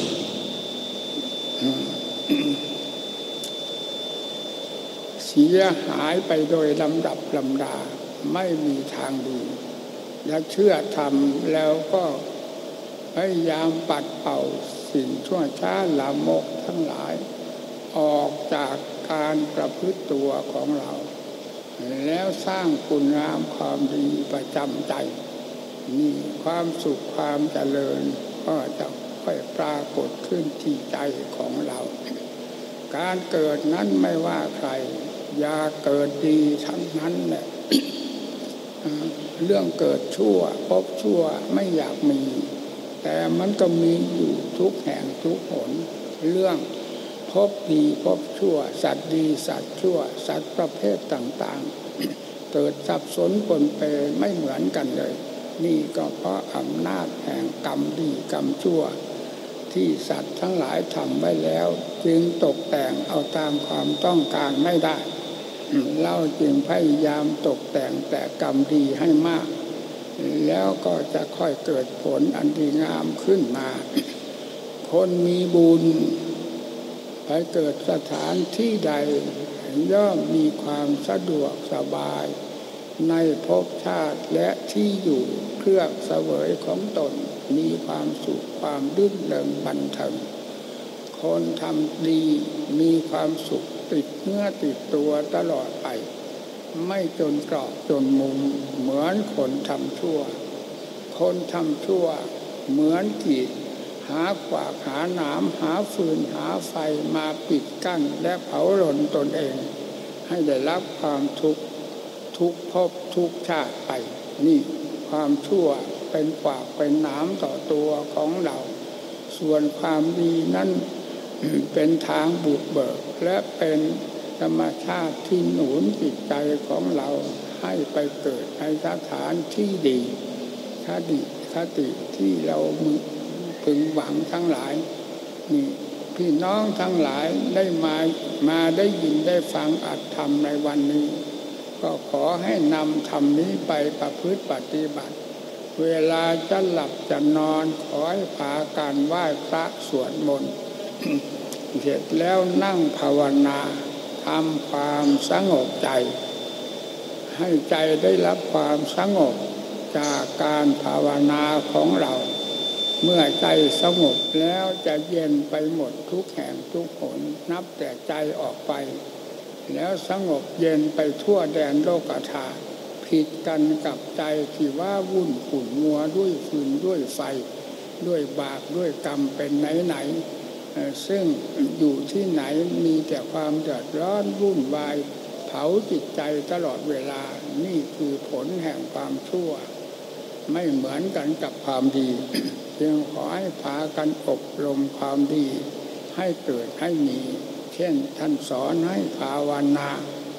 Speaker 2: เสียหายไปโดยลำดับลำดาไม่มีทางดีและเชื่อทำแล้วก็พยายามปัดเป่าสิ่งชั่วช้าลามกทั้งหลายออกจากการประพฤติตัวของเราแล้วสร้างคุณงามความดีประจำใจนี่ความสุขความเจริญก็จะค่อยปรากฏขึ้นที่ใจของเราการเกิดนั้นไม่ว่าใครอย่าเกิดดีทั้งนั้นแหละ เรื่องเกิดชั่วพบชั่วไม่อยากมีแต่มันก็มีอยู่ทุกแห่งทุกหนเรื่องพบดีพบชั่วสัตว์ดีสัตว์ชั่วสัตว์ประเภทต่างๆ เกิดสับสนปนเปไม่เหมือนกันเลยนี่ก็เพราะอำนาจแห่งกรรมดีกรรมชั่วที่สัตว์ทั้งหลายทำไว้แล้วจึงตกแต่งเอาตามความต้องการไม่ได้เราจึงพยายามตกแต่งแต่กรรมดีให้มากแล้วก็จะค่อยเกิดผลอันดีงามขึ้นมาคนมีบุญไปเกิดสถานที่ใดย่อมมีความสะดวกสบายในภพชาติและที่อยู่เครื่องเสวยของตนมีความสุขความรื่นเริงบันเทิงคนทำดีมีความสุขติดเนื้อติดตัวตลอดไปไม่จนกรอบจนมุมเหมือนคนทำชั่วคนทำชั่วเหมือนกีดหาขวากหาหนามหาฟืนหาไฟมาปิดกั้นและเผาหล่นตนเองให้ได้รับความทุกข์ทุกภพทุกชาติไปนี่ความชั่วเป็นขวากเป็นหนามต่อตัวของเราส่วนความดีนั้นเป็นทางบุกเบิกและเป็นธรรมชาติที่หนุนจิตใจของเราให้ไปเกิดในสถานที่ดีคติคติที่เราพึงหวังทั้งหลายนี่พี่น้องทั้งหลายได้มามาได้ยินได้ฟังอัตธรรมในวันนี้ก็ขอให้นำธรรมนี้ไปประพฤติปฏิบัติเวลาจะหลับจะนอนขอให้พากันไหว้พระสวดมนต์ เสร็จแล้วนั่งภาวนาทำความสงบใจให้ใจได้รับความสงบจากการภาวนาของเราเมื่อใจสงบแล้วจะเย็นไปหมดทุกแห่งทุกหนนับแต่ใจออกไปแล้วสงบเย็นไปทั่วแดนโลกธาตุผิดกันกับใจที่ว่าวุ่นขุ่นมัวด้วยฟืนด้วยไฟด้วยบาปด้วยกรรมเป็นไหนๆซึ่งอยู่ที่ไหนมีแต่ความเดือดร้อนวุ่นวายเผาจิตใจตลอดเวลานี่คือผลแห่งความชั่วไม่เหมือนกันกับความดีจึงขอให้พากันอบรมความดีให้เกิดให้มีเช่นท่านสอนให้ภาวนา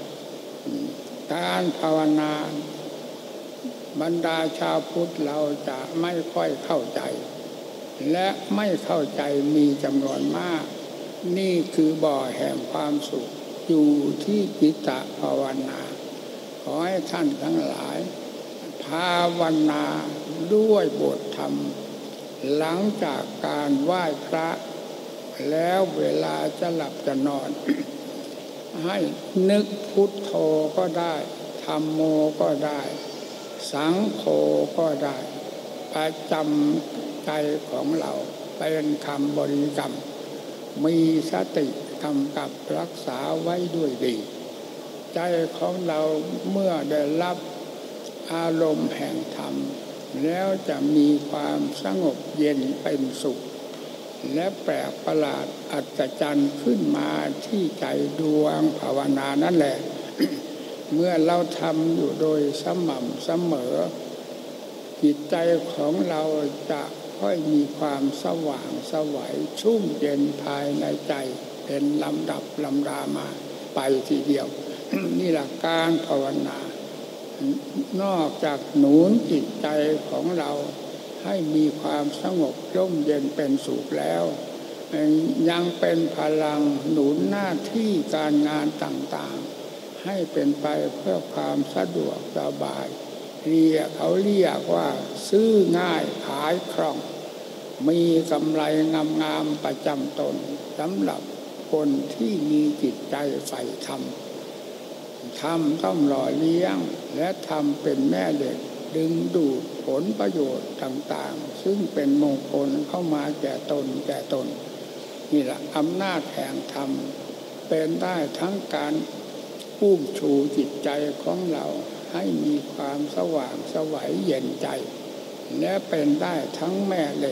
Speaker 2: การภาวนาบรรดาชาวพุทธเราจะไม่ค่อยเข้าใจและไม่เข้าใจมีจำนวนมากนี่คือบ่อแห่งความสุขอยู่ที่จิตตภาวนาขอให้ท่านทั้งหลายภาวนาด้วยบทธรรมหลังจากการไหว้พระแล้วเวลาจะหลับจะนอน ให้นึกพุทโธก็ได้ธัมโมก็ได้สังโฆก็ได้ประจำใจของเราเป็นคำบริกรรมมีสติกำกับรักษาไว้ด้วยดีใจของเราเมื่อได้รับอารมณ์แห่งธรรมแล้วจะมีความสงบเย็นเป็นสุขและแปลกประหลาดอัศจรรย์ขึ้นมาที่ใจดวงภาวนานั่นแหละ เมื่อเราทำอยู่โดยสม่ำเสมอจิตใจของเราจะค่อยมีความสว่างไสวชุ่มเย็นภายในใจเป็นลำดับลำดามาไปทีเดียว นี่หลักการภาวนานอกจากหนุนจิตใจของเราให้มีความสงบร่มเย็นเป็นสุขแล้วยังเป็นพลังหนุนหน้าที่การงานต่างๆให้เป็นไปเพื่อความสะดวกสบายเรียกเขาเรียกว่าซื้อง่ายขายคล่องมีกำไรงามๆประจำตนสำหรับคนที่มีจิตใจใฝ่ธรรมธรรมต้องหล่อเลี้ยงและธรรมเป็นแม่เหล็กดึงดูดผลประโยชน์ต่างๆซึ่งเป็นมงคลเข้ามาแก่ตนแก่ตนนี่แหละอำนาจแห่งธรรมเป็นได้ทั้งการอุ้มชูจิตใจของเราให้มีความสว่างไสวเย็นใจและเป็นได้ทั้งแม่เหล็กผ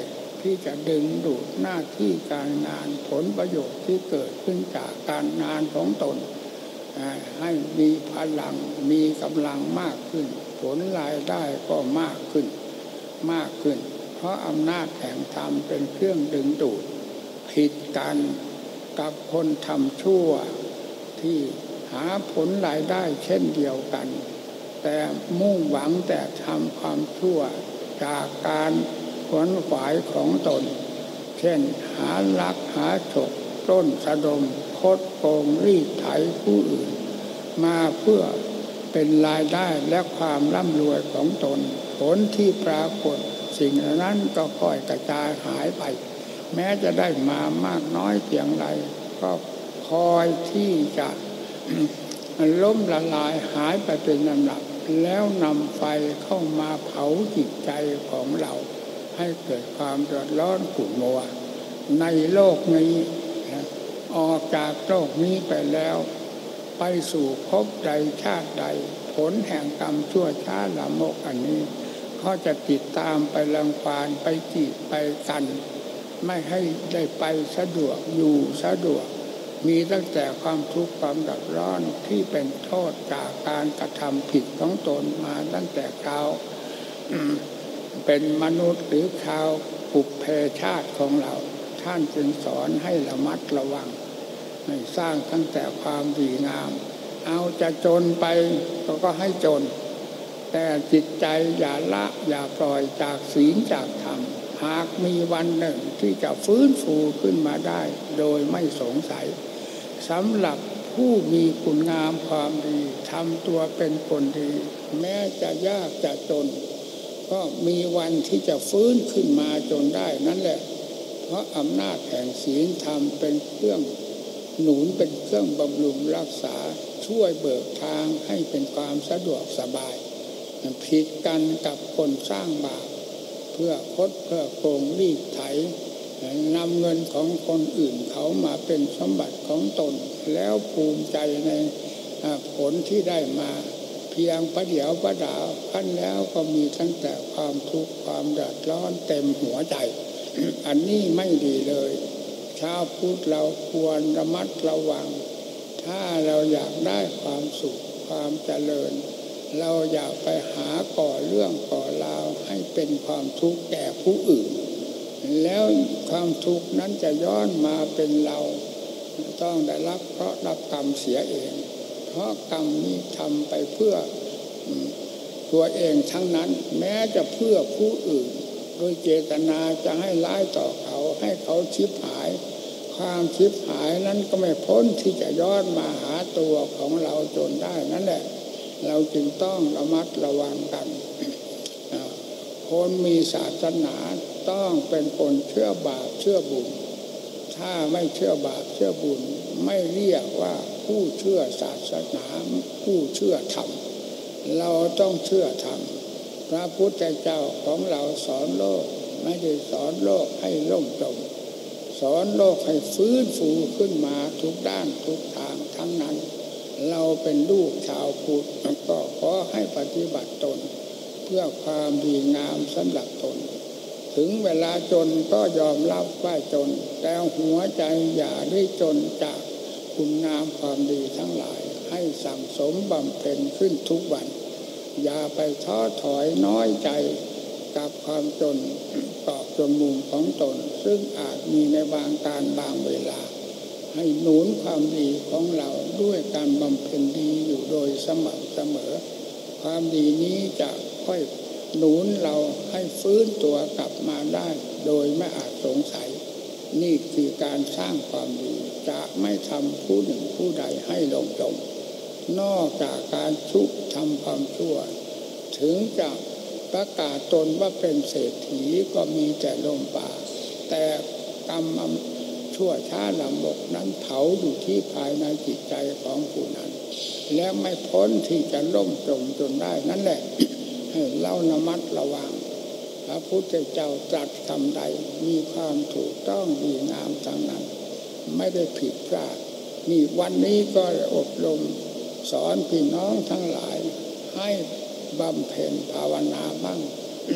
Speaker 2: ที่จะดึงดูดหน้าที่การงานผลประโยชน์ที่เกิดขึ้นจากการงานของตนให้มีพลังมีกำลังมากขึ้นผลรายได้ก็มากขึ้นมากขึ้นเพราะอำนาจแห่งธรรมเป็นเครื่องดึงดูดผิดกันกับคนทำชั่วที่หาผลรายได้เช่นเดียวกันแต่มุ่งหวังแต่ทำความชั่วจากการขวนขวายของตนเช่นหาลักหาฉกปล้นสะดมคดโกงรีดไถผู้อื่นมาเพื่อเป็นรายได้และความร่ำรวยของตนผลที่ปรากฏสิ่งนั้นก็ค่อยกระจายหายไปแม้จะได้มามากน้อยเพียงไรก็คอยที่จะล้มละลายหายไปเป็นลำดับแล้วนำไฟเข้ามาเผาจิตใจของเราให้เกิดความเดือดร้อนขุ่นมัวในโลกนี้ออกจากโลกนี้ไปแล้วไปสู่ภพใดชาติใดผลแห่งกรรมชั่วช้าละโมกอันนี้เขาจะติดตามไปรังควานไปจีบไปกันไม่ให้ได้ไปสะดวกอยู่สะดวกมีตั้งแต่ความทุกข์ความเดือดร้อนที่เป็นโทษจากการกระทำผิดของตนมาตั้งแต่คราวเป็นมนุษย์หรือคราวปุพเพชาติของเราท่านจึงสอนให้ระมัดระวังให้สร้างตั้งแต่ความดีงามเอาจะจนไปก็ให้จนแต่จิตใจอย่าละอย่าปล่อยจากศีลจากธรรมหากมีวันหนึ่งที่จะฟื้นฟูขึ้นมาได้โดยไม่สงสัยสำหรับผู้มีคุณงามความดีทำตัวเป็นคนดีแม้จะยากจะจนก็มีวันที่จะฟื้นขึ้นมาจนได้นั่นแหละเพราะอำนาจแห่งศีลธรรมเป็นเครื่องหนุนเป็นเครื่องบำรุงรักษาช่วยเบิกทางให้เป็นความสะดวกสบายผิดกันกับคนสร้างบาปเพื่อคดเพื่อโกงรีดไถนำเงินของคนอื่นเขามาเป็นสมบัติของตนแล้วภูมิใจในผลที่ได้มาเพียงประเดี๋ยวประดาวขั้นแล้วก็มีตั้งแต่ความทุกข์ความเดือดร้อนเต็มหัวใจอันนี้ไม่ดีเลยชาวพุทธเราควรระมัดระวังถ้าเราอยากได้ความสุขความเจริญเราอย่าไปหาก่อเรื่องก่อราวให้เป็นความทุกข์แก่ผู้อื่นแล้วความทุกข์นั้นจะย้อนมาเป็นเราต้องได้รับเพราะรับกรรมเสียเองเพราะกรรมนี้ทำไปเพื่อตัวเองทั้งนั้นแม้จะเพื่อผู้อื่นโดยเจตนาจะให้ร้ายต่อเขาให้เขาชิบหายความชิบหายนั้นก็ไม่พ้นที่จะย้อนมาหาตัวของเราจนได้นั่นแหละเราจึงต้องระมัดระวังกันคนมีศาสนาต้องเป็นคนเชื่อบาปเชื่อบุญถ้าไม่เชื่อบาปเชื่อบุญไม่เรียกว่าผู้เชื่อศาสนาผู้เชื่อธรรมเราต้องเชื่อธรรมพระพุทธเจ้าของเราสอนโลกไม่ได้สอนโลกให้ล่มจมสอนโลกให้ฟื้นฟูขึ้นมาทุกด้านทุกทางทั้งนั้นเราเป็นลูกชาวพุทธก็ขอให้ปฏิบัติตนเพื่อความดีงามสำหรับตนถึงเวลาจนก็ยอมรับว่าจนแต่หัวใจอย่าได้จนจากคุณงามความดีทั้งหลายให้สั่งสมบำเพ็ญขึ้นทุกวันอย่าไปท้อถอยน้อยใจกับความจนตอกจนมุมของตนซึ่งอาจมีในบางการบางเวลาให้หนุนความดีของเราด้วยการบำเพ็ญดีอยู่โดยสม่ำเสมอความดีนี้จะค่อยหนุนเราให้ฟื้นตัวกลับมาได้โดยไม่อาจสงสัยนี่คือการสร้างความดีจะไม่ทำผู้หนึ่งผู้ใดให้ลงจมนอกจากการชุบทำความชั่วถึงจะประกาศตนว่าเป็นเศรษฐีก็มีแต่ลมปากแต่กรรมชั่วช้าลำบากนั้นเผาอยู่ที่ภายในจิตใจของผู้นั้นและไม่พ้นที่จะล่มจมจนได้นั่นแหละ ให้เราระมัดระวังพระพุทธเจ้าตรัสคำใดมีความถูกต้องดีงามทั้งนั้นไม่ได้ผิดพลาดนี่วันนี้ก็อบรมสอนพี่น้องทั้งหลายให้บำเพ็ญภาวนาบ้าง พ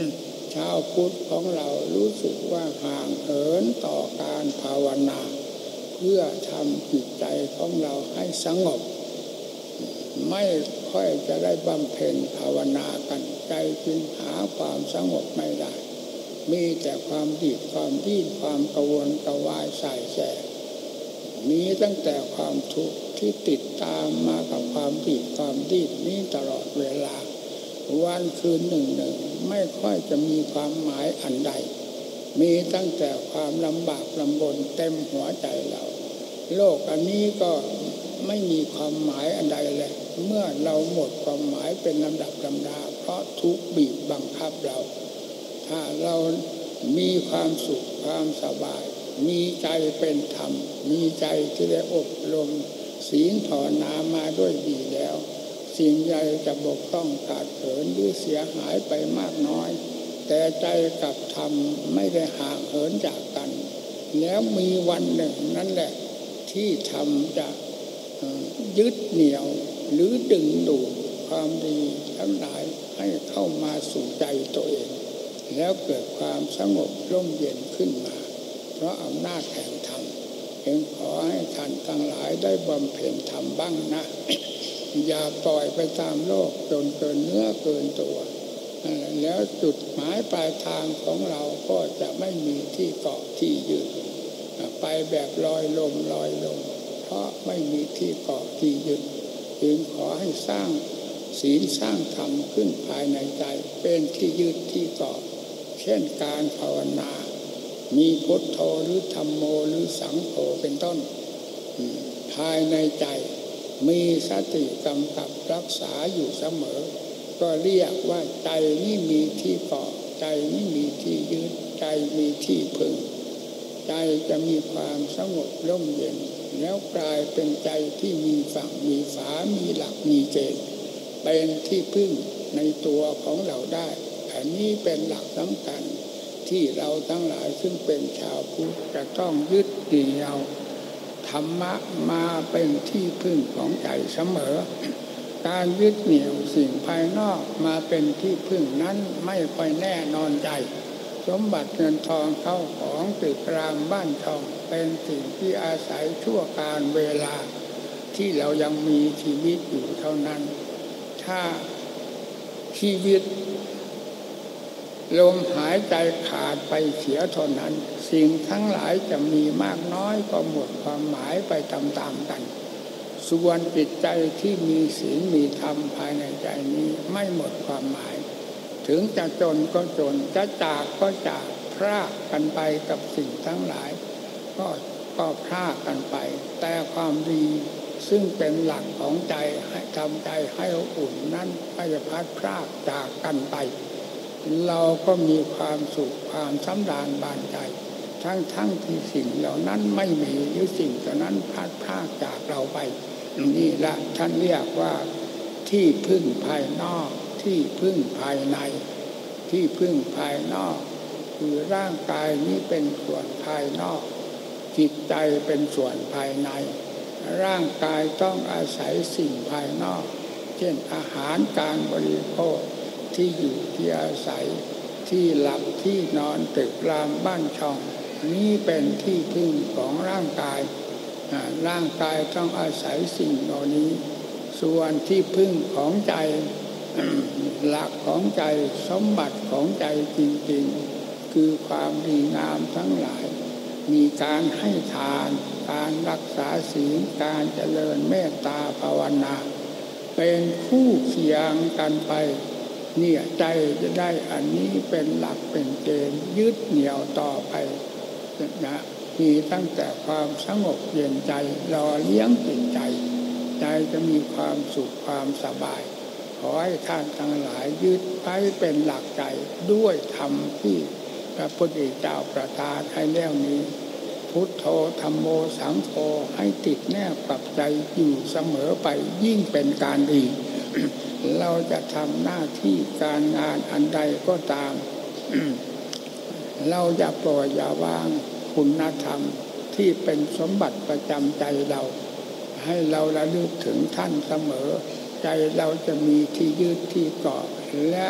Speaker 2: ชาวพุทธของเรารู้สึกว่าห่างเหินต่อการภาวนาเพื่อทำจิตใจของเราให้สงบไม่ค่อยจะได้บำเพ็ญภาวนากันใจจึงหาความสงบไม่ได้มีแต่ความดิ้นความดิ้นความกระวนกระวายส่ายแสมีตั้งแต่ความทุกข์ที่ติดตามมากับความดิ้นความดิ้นนี้ตลอดเวลาวันคืนหนึ่งหนึ่งไม่ค่อยจะมีความหมายอันใดมีตั้งแต่ความลำบากลำบนเต็มหัวใจเราโลกอันนี้ก็ไม่มีความหมายอันใดเลยเมื่อเราหมดความหมายเป็นลำดับลำดาเพราะทุกข์บีบบังคับเราถ้าเรามีความสุขความสบายมีใจเป็นธรรมมีใจที่ได้อบรมศีลภาวนามาด้วยดีแล้วสิ่งใดจะบกพร่องขาดเขินหรือเสียหายไปมากน้อยแต่ใจกับธรรมไม่ได้ห่างเหินจากกันแล้วมีวันหนึ่งนั่นแหละที่ธรรมจะยึดเหนี่ยวหรือดึงดูดความดีทั้งหลายให้เข้ามาสู่ใจตัวเองแล้วเกิดความสงบร่มเย็นขึ้นมาเพราะอำนาจแห่งธรรมเองขอให้ท่านทั้งหลายได้บำเพ็ญธรรมบ้างนะ อย่าปล่อยไปตามโลกจนเกินเนื้อเกินตัวแล้วจุดหมายปลายทางของเราก็จะไม่มีที่เกาะที่ยืนไปแบบลอยลมลอยลมเพราะไม่มีที่เกาะที่ยืนจึงขอให้สร้างศีลสร้างธรรมขึ้นภายในใจเป็นที่ยืดที่เกาะเช่นการภาวนามีพุทโธหรือธัมโมหรือสังโฆเป็นต้นภายในใจมีสติกำกับรักษาอยู่เสมอก็เรียกว่าใจนี่มีที่เกาะใจนี่มีที่ยืดใจมีที่พึ่งใจจะมีความสงบร่มเย็นแล้วกลายเป็นใจที่มีฝั่งมีฝามีหลักมีเกณฑ์เป็นที่พึ่งในตัวของเราได้อันนี้เป็นหลักสำคัญที่เราทั้งหลายซึ่งเป็นชาวพุทธจะต้องยึดเหนี่ยวธรรมะมาเป็นที่พึ่งของใจเสมอการยึดเหนี่ยวสิ่งภายนอกมาเป็นที่พึ่งนั้นไม่ค่อยแน่นอนใจสมบัติเงินทองเข้าของตึกรามบ้านช่องเป็นสิ่งที่อาศัยชั่วการเวลาที่เรายังมีชีวิตอยู่เท่านั้นถ้าชีวิตลมหายใจขาดไปเสียเท่านั้นสิ่งทั้งหลายจะมีมากน้อยก็หมดความหมายไปตามๆกันส่วนจิตใจที่มีศีลมีธรรมภายในใจนี้ไม่หมดความหมายถึงจะจนก็จนจะจากก็จากพรากกันไปกับสิ่งทั้งหลายก็ก็พรากกันไปแต่ความดีซึ่งเป็นหลักของใจให้ทำใจให้อุ่นนั้นไม่จะพัดพรากจากกันไปเราก็มีความสุขความสำราญบานใจทั้งทั้งที่สิ่งเหล่านั้นไม่มีหรือสิ่งเหล่านั้นพัดพรากจากเราไปนี่ละท่านเรียกว่าที่พึ่งภายนอกที่พึ่งภายในที่พึ่งภายนอกคือร่างกายนี้เป็นส่วนภายนอกจิตใจเป็นส่วนภายในร่างกายต้องอาศัยสิ่งภายนอกเช่นอาหารการบริโภคที่อยู่ที่อาศัยที่หลับที่นอนตึกรามบ้านช่องนี้เป็นที่พึ่งของร่างกายร่างกายต้องอาศัยสิ่งเหล่านี้ส่วนที่พึ่งของใจหลักของใจสมบัติของใจจริงๆคือความดีงามทั้งหลายมีการให้ทานการรักษาศีลการเจริญเมตตาภาวนาเป็นคู่เคียงกันไปเนี่ยใจจะได้อันนี้เป็นหลักเป็นเกณฑ์ยึดเหนี่ยวต่อไปนะมีตั้งแต่ความสงบเย็นใจรอเลี้ยงจิตใจใจจะมีความสุขความสบายขอให้ท่านทั้งหลายยึดไว้เป็นหลักใจด้วยธรรมที่พระพุทธเจ้าประทานให้แล้วนี้พุทโธธัมโมสังโฆให้ติดแนบกับใจอยู่เสมอไปยิ่งเป็นการดี เราจะทำหน้าที่การงานอันใดก็ตาม เราอย่าปล่อยอย่าวางคุณธรรมที่เป็นสมบัติประจำใจเราให้เราระลึกถึงท่านเสมอใจเราจะมีที่ยึดที่เกาะและ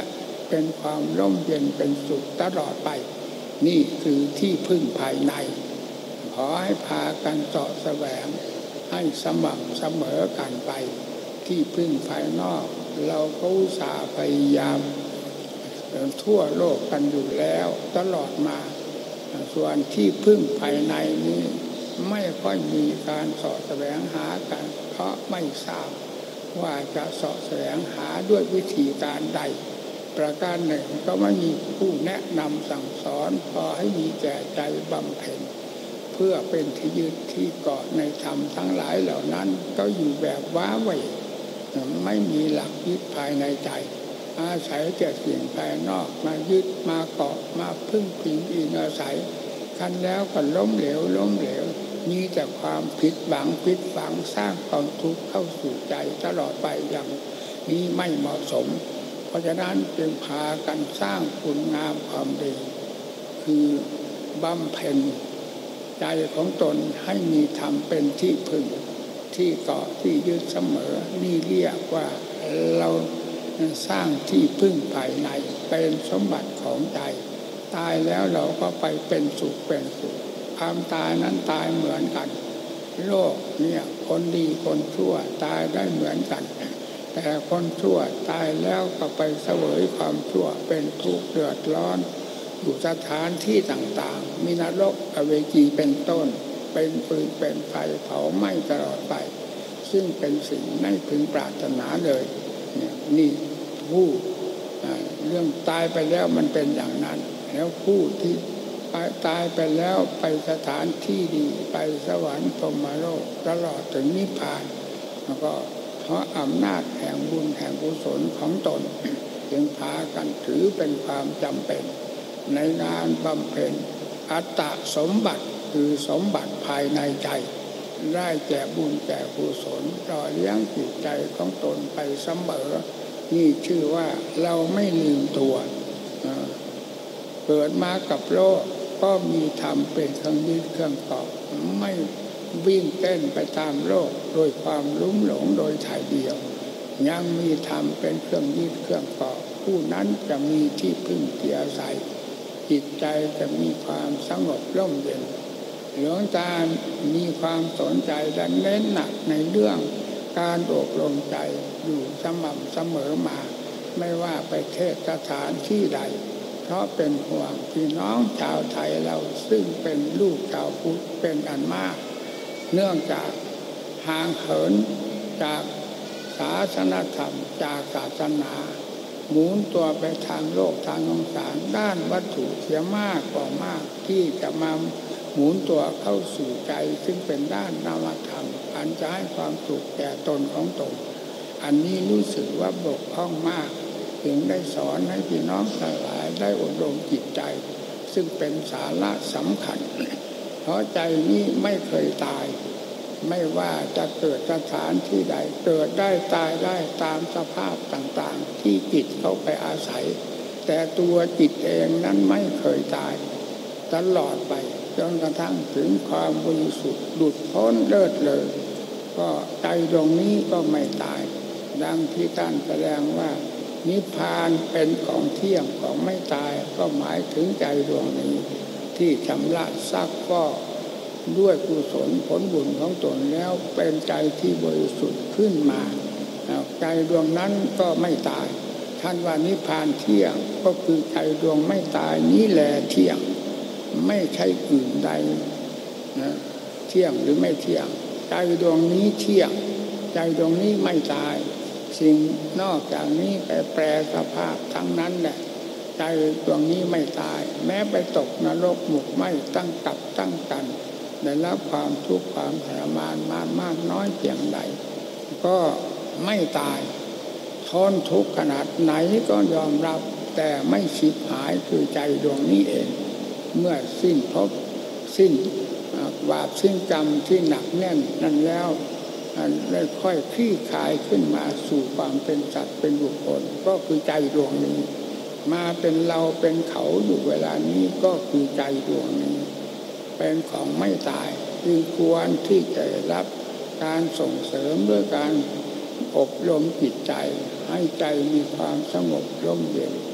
Speaker 2: เป็นความร่มเย็นเป็นสุขตลอดไปนี่คือที่พึ่งภายในขอให้พากันเสาะแสวงให้สม่ำเสมอกันไปที่พึ่งภายนอกเราก็อุตส่าห์พยายามทั่วโลกกันอยู่แล้วตลอดมาส่วนที่พึ่งภายในนี้ไม่ค่อยมีการเสาะแสวงหากันเพราะไม่ทราบว่าจะเสาะแสวงหาด้วยวิธีการใดประการหนึ่งก็ไม่มีผู้แนะนำสั่งสอนพอให้มีแก่ใจบำเพ็ญเพื่อเป็นที่ยึดที่เกาะในธรรมทั้งหลายเหล่านั้นก็อยู่แบบว้าเหวไม่มีหลักยึดภายในใจอาศัยแต่สิ่งภายนอกมายึดมาเกาะมาพึ่งพิงอิงอาศัยคันแล้วก็ล้มเหลวล้มเหลวมีแต่ความผิดหวังผิดฝังสร้างความทุกข์เข้าสู่ใจตลอดไปอย่างนี้ไม่เหมาะสมเพราะฉะนั้นจึงพากันสร้างคุณงามความดีคือบำเพ็ญใจของตนให้มีธรรมเป็นที่พึ่งที่เกาะที่ยึดเสมอนี่เรียกว่าเราสร้างที่พึ่งภายในเป็นสมบัติของใจตายแล้วเราก็ไปเป็นสุขเป็นสุขความตายนั้นตายเหมือนกันโลกเนี่ยคนดีคนชั่วตายได้เหมือนกันแต่คนชั่วตายแล้วก็ไปเสวยความชั่วเป็นทุกข์เดือดร้อนอยู่สถานที่ต่างๆมีนรกอเวจีเป็นต้นเป็นปืนเป็นไฟเผาไหม้ตลอดไปซึ่งเป็นสิ่งไม่พึงปรารถนาเลยนี่ผู้เรื่องตายไปแล้วมันเป็นอย่างนั้นแล้วผู้ที่ตายไปแล้วไปสถานที่ดีไปสวรรค์พรหมโลกตลอดถึงนิพพานแล้วก็เพราะอำนาจแห่งบุญแห่งกุศลของตนจึงพากันถือเป็นความจำเป็นในงานบำเพ็ญอัตตสมบัติคือสมบัติภายในใจได้แก่บุญแก่กุศลรอเลี้ยงจิตใจของตนไปเสมอนี่ชื่อว่าเราไม่ลืมตัวเกิดมากับโลกก็มีธรรมเป็นเครื่องยึดเครื่องเกาะไม่วิ่งเต้นไปตามโลกโดยความลุ่มหลงโดยถ่ายเดียวยังมีธรรมเป็นเครื่องยึดเครื่องเกาะผู้นั้นจะมีที่พึ่งที่อาศัยจิตใจจะมีความสงบร่มเย็นหลวงตามีความสนใจและเน้นหนักในเรื่องการอบรมใจอยู่สม่ำเสมอมาไม่ว่าไปเทศสถานที่ใดเพราะเป็นห่วงพี่น้องชาวไทยเราซึ่งเป็นลูกชาวพุทธเป็นอันมากเนื่องจากห่างเหินจากศาสนธรรมจากศาสนาหมุนตัวไปทางโลกทางสงสารด้านวัตถุเสียมากกว่ามากที่จะมาหมุนตัวเข้าสู่ใจซึ่งเป็นด้านนามธรรมอันจะให้ความสุขแก่ตนของตนอันนี้รู้สึกว่าบกพร่องมากจึงได้สอนให้พี่น้องทั้งหลายได้อบรมจิตใจซึ่งเป็นสาระสำคัญเพราะใจนี้ไม่เคยตายไม่ว่าจะเกิดสถานที่ใดเกิดได้ตายได้ตามสภาพต่างๆที่จิตเข้าไปอาศัยแต่ตัวจิตเองนั้นไม่เคยตายตลอดไปจนกระทั่งถึงความบริสุทธิ์หลุดพ้นเลิศเลยก็ใจดวงนี้ก็ไม่ตายดังที่ท่านแสดงว่านิพพานเป็นของเที่ยงของไม่ตายก็หมายถึงใจดวงนี้ที่ชำระซักฟอกด้วยกุศลผลบุญของตนแล้วเป็นใจที่บริสุทธิ์ขึ้นมาใจดวงนั้นก็ไม่ตายท่านว่านิพพานเที่ยงก็คือใจดวงไม่ตายนี้แหละเที่ยงไม่ใช่อื่นใดนะเที่ยงหรือไม่เที่ยงใจดวงนี้เที่ยงใจดวงนี้ไม่ตายสิ่งนอกจากนี้ไปแปรสภาพทั้งนั้นแหละใจดวงนี้ไม่ตายแม้ไปตกนรกหมกไหม้ตั้งกับตั้งกันได้รับความทุกข์ความทรมานมามากน้อยเพียงใดก็ไม่ตายทนทุกข์ขนาดไหนก็ยอมรับแต่ไม่ฉิบหายคือใจดวงนี้เองเมื่อสิ้นภพสิ้นบาปสิ้นกรรมที่หนักแน่นนั้นแล้วได้ค่อยคลี่คลายขึ้นมาสู่ความเป็นสัตว์เป็นบุคคลก็คือใจดวงนี้มาเป็นเราเป็นเขาอยู่เวลานี้ก็คือใจดวงนี้เป็นของไม่ตายจึงควรที่จะรับการส่งเสริมด้วยการอบรมจิตใจให้ใจมีความสงบร่มเย็นเฉ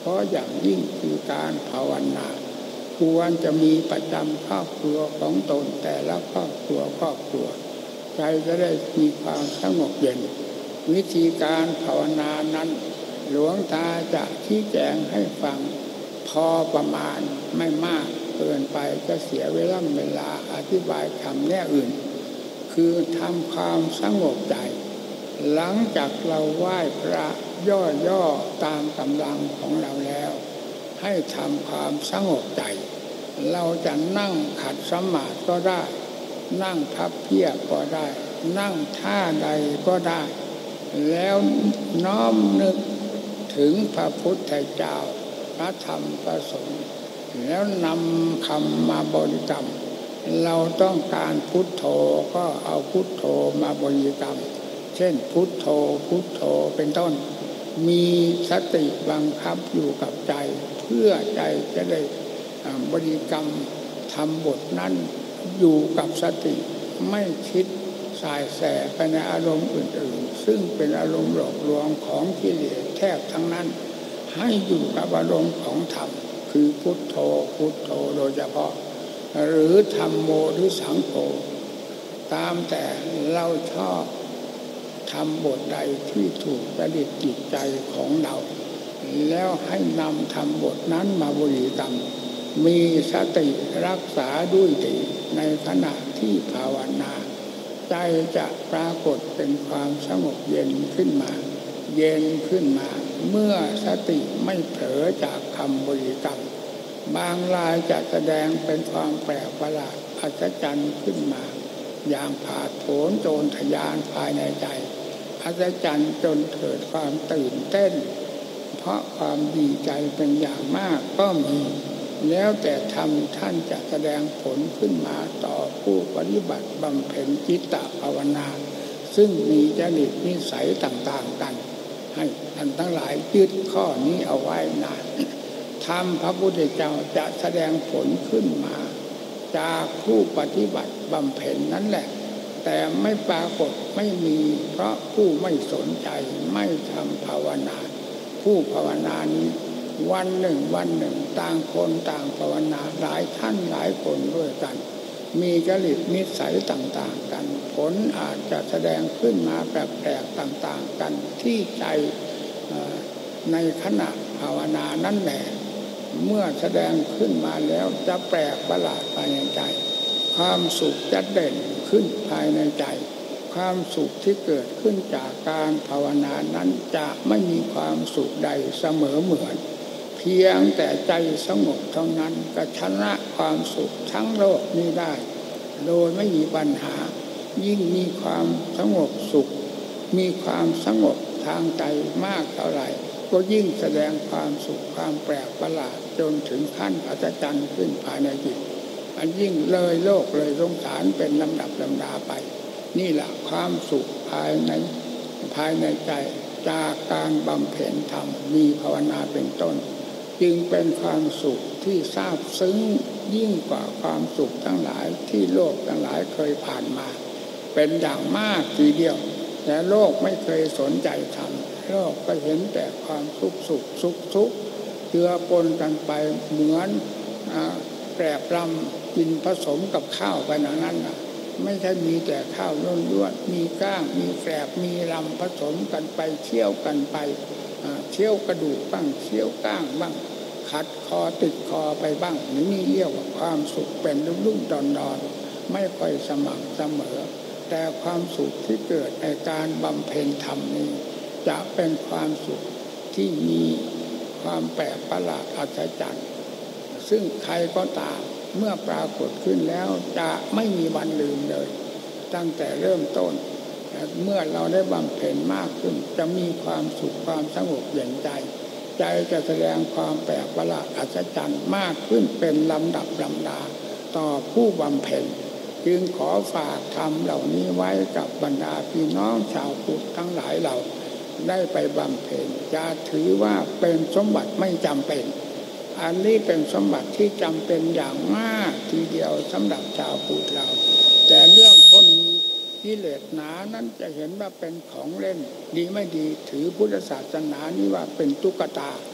Speaker 2: เพราะอย่างยิ่งคือการภาวนาควรจะมีประจำครอบครัวของตนแต่ละครอบครัวครอบครัวใจจะได้มีความสงบเย็นวิธีการภาวนานั้นหลวงตาจะชี้แจงให้ฟังพอประมาณไม่มากเกินไปจะเสียเวลาเวลาอธิบายคำแน่อื่นคือทำความสงบใจหลังจากเราไหว้พระย่อๆตามกำลังของเราแล้วให้ทำความสงบใจเราจะนั่งขัดสมาธิก็ได้นั่งพับเพียบก็ได้นั่งท่าใดก็ได้แล้วน้อมนึกถึงพระพุทธเจ้าพระธรรมพระสงฆ์แล้วนำคำมาบริกรรมเราต้องการพุทโธก็เอาพุทโธมาบริกรรมเช่นพุทโธพุทโธเป็นต้นมีสติบังคับอยู่กับใจเพื่อใจจะได้บริกรรมทำบทนั้นอยู่กับสติไม่คิดสายแสไปในอารมณ์อื่นๆซึ่งเป็นอารมณ์หลอกลวงของกิเลสแทบทั้งนั้นให้อยู่กับอารมณ์ของธรรมคือพุทโธพุทโธโดยเฉพาะหรือธัมโมหรือสังโฆตามแต่เราชอบทำบทใดที่ถูกจริตจิตใจของเราแล้วให้นำทำบทนั้นมาบริกรรมมีสติรักษาด้วยดีในขณะที่ภาวนาใจจะปรากฏเป็นความสงบเย็นขึ้นมาเย็นขึ้นมาเมื่อสติไม่เผลอจากคำบริกรรมบางรายจะแสดงเป็นความแปลกประหลาดอัศจรรย์ขึ้นมาอย่างผาดโผนโจรทะยานภายในใจอัศจรรย์จนเกิดความตื่นเต้นเพราะความดีใจเป็นอย่างมากก็มีแล้วแต่ธรรมท่านจะแสดงผลขึ้นมาต่อผู้ปฏิบัติบำเพ็ญจิตตภาวนาซึ่งมีจริตนิสัยต่างๆกันให้ท่านทั้งหลายยึดข้อนี้เอาไว้นานธรรมพระพุทธเจ้าจะแสดงผลขึ้นมาจากผู้ปฏิบัติบำเพ็ญนั่นแหละแต่ไม่ปรากฏไม่มีเพราะผู้ไม่สนใจไม่ทำภาวนาผู้ภาวนานี้วันหนึ่งวันหนึ่งต่างคนต่างภาวนาหลายท่านหลายคนด้วยกันมีจริตนิสัยต่างๆกันผลอาจจะแสดงขึ้นมาแปลกๆต่างๆกันที่ใจในขณะภาวนานั่นแหละเมื่อแสดงขึ้นมาแล้วจะแปลกประหลาดภายในใจความสุขจะเด่นขึ้นภายในใจความสุขที่เกิดขึ้นจากการภาวนานั้นจะไม่มีความสุขใดเสมอเหมือนเพียงแต่ใจสงบเท่านั้นก็ชนะความสุขทั้งโลกนี้ได้โดยไม่มีปัญหายิ่งมีความสงบสุขมีความสงบทางใจมากเท่าไหร่ก็ยิ่งแสดงความสุขความแปลกประหลาดจนถึงขั้นอัศจรรย์ขึ้นภายในจิตอันยิ่งเลยโลกเลยสงสารเป็นลำดับลำดาไปนี่แหละความสุขภายในภายในใจจากการบำเพ็ญธรรมมีภาวนาเป็นต้นจึงเป็นความสุขที่ซาบซึ้งยิ่งกว่าความสุขทั้งหลายที่โลกทั้งหลายเคยผ่านมาเป็นอย่างมากทีเดียวแต่โลกไม่เคยสนใจธรรมโลกก็เห็นแต่ความสุขสุขสุขทุกข์เจือปนกันไปเหมือนแกลบลำกินผสมกับข้าวไปอย่างนั้นนะไม่ใช่มีแต่ข้าวล้วนๆมีก้างมีแกลบมีลำผสมกันไปเคี่ยวกันไปเคี่ยวกระดูกบ้างเคี่ยวก้างบ้างขัดคอติดคอไปบ้างนี่เรียกว่าความสุขเป็นรุ่มๆดอนๆไม่ค่อยสม่ำเสมอแต่ความสุขที่เกิดในการบำเพ็ญธรรมนี้จะเป็นความสุขที่มีความแปลกประหลาดอัศจรรย์ซึ่งใครก็ตามเมื่อปรากฏขึ้นแล้วจะไม่มีวันลืมเลยตั้งแต่เริ่มต้นเมื่อเราได้บำเพ็ญมากขึ้นจะมีความสุขความสงบเย็นใจใจจะแสดงความแปลกประหลาดอัศจรรย์มากขึ้นเป็นลำดับลำดาต่อผู้บำเพ็ญจึงขอฝากธรรมเหล่านี้ไว้กับบรรดาพี่น้องชาวพุทธทั้งหลายเราได้ไปบำเพ็ญจะถือว่าเป็นสมบัติไม่จำเป็นอันนี้เป็นสมบัติที่จำเป็นอย่างมากทีเดียวสำหรับชาวพุทธเราแต่เรื่องคนกิเลสหนานั้นจะเห็นว่าเป็นของเล่นดีไม่ดีถือพุทธศาสนานี้ว่าเป็นตุ๊กตาเค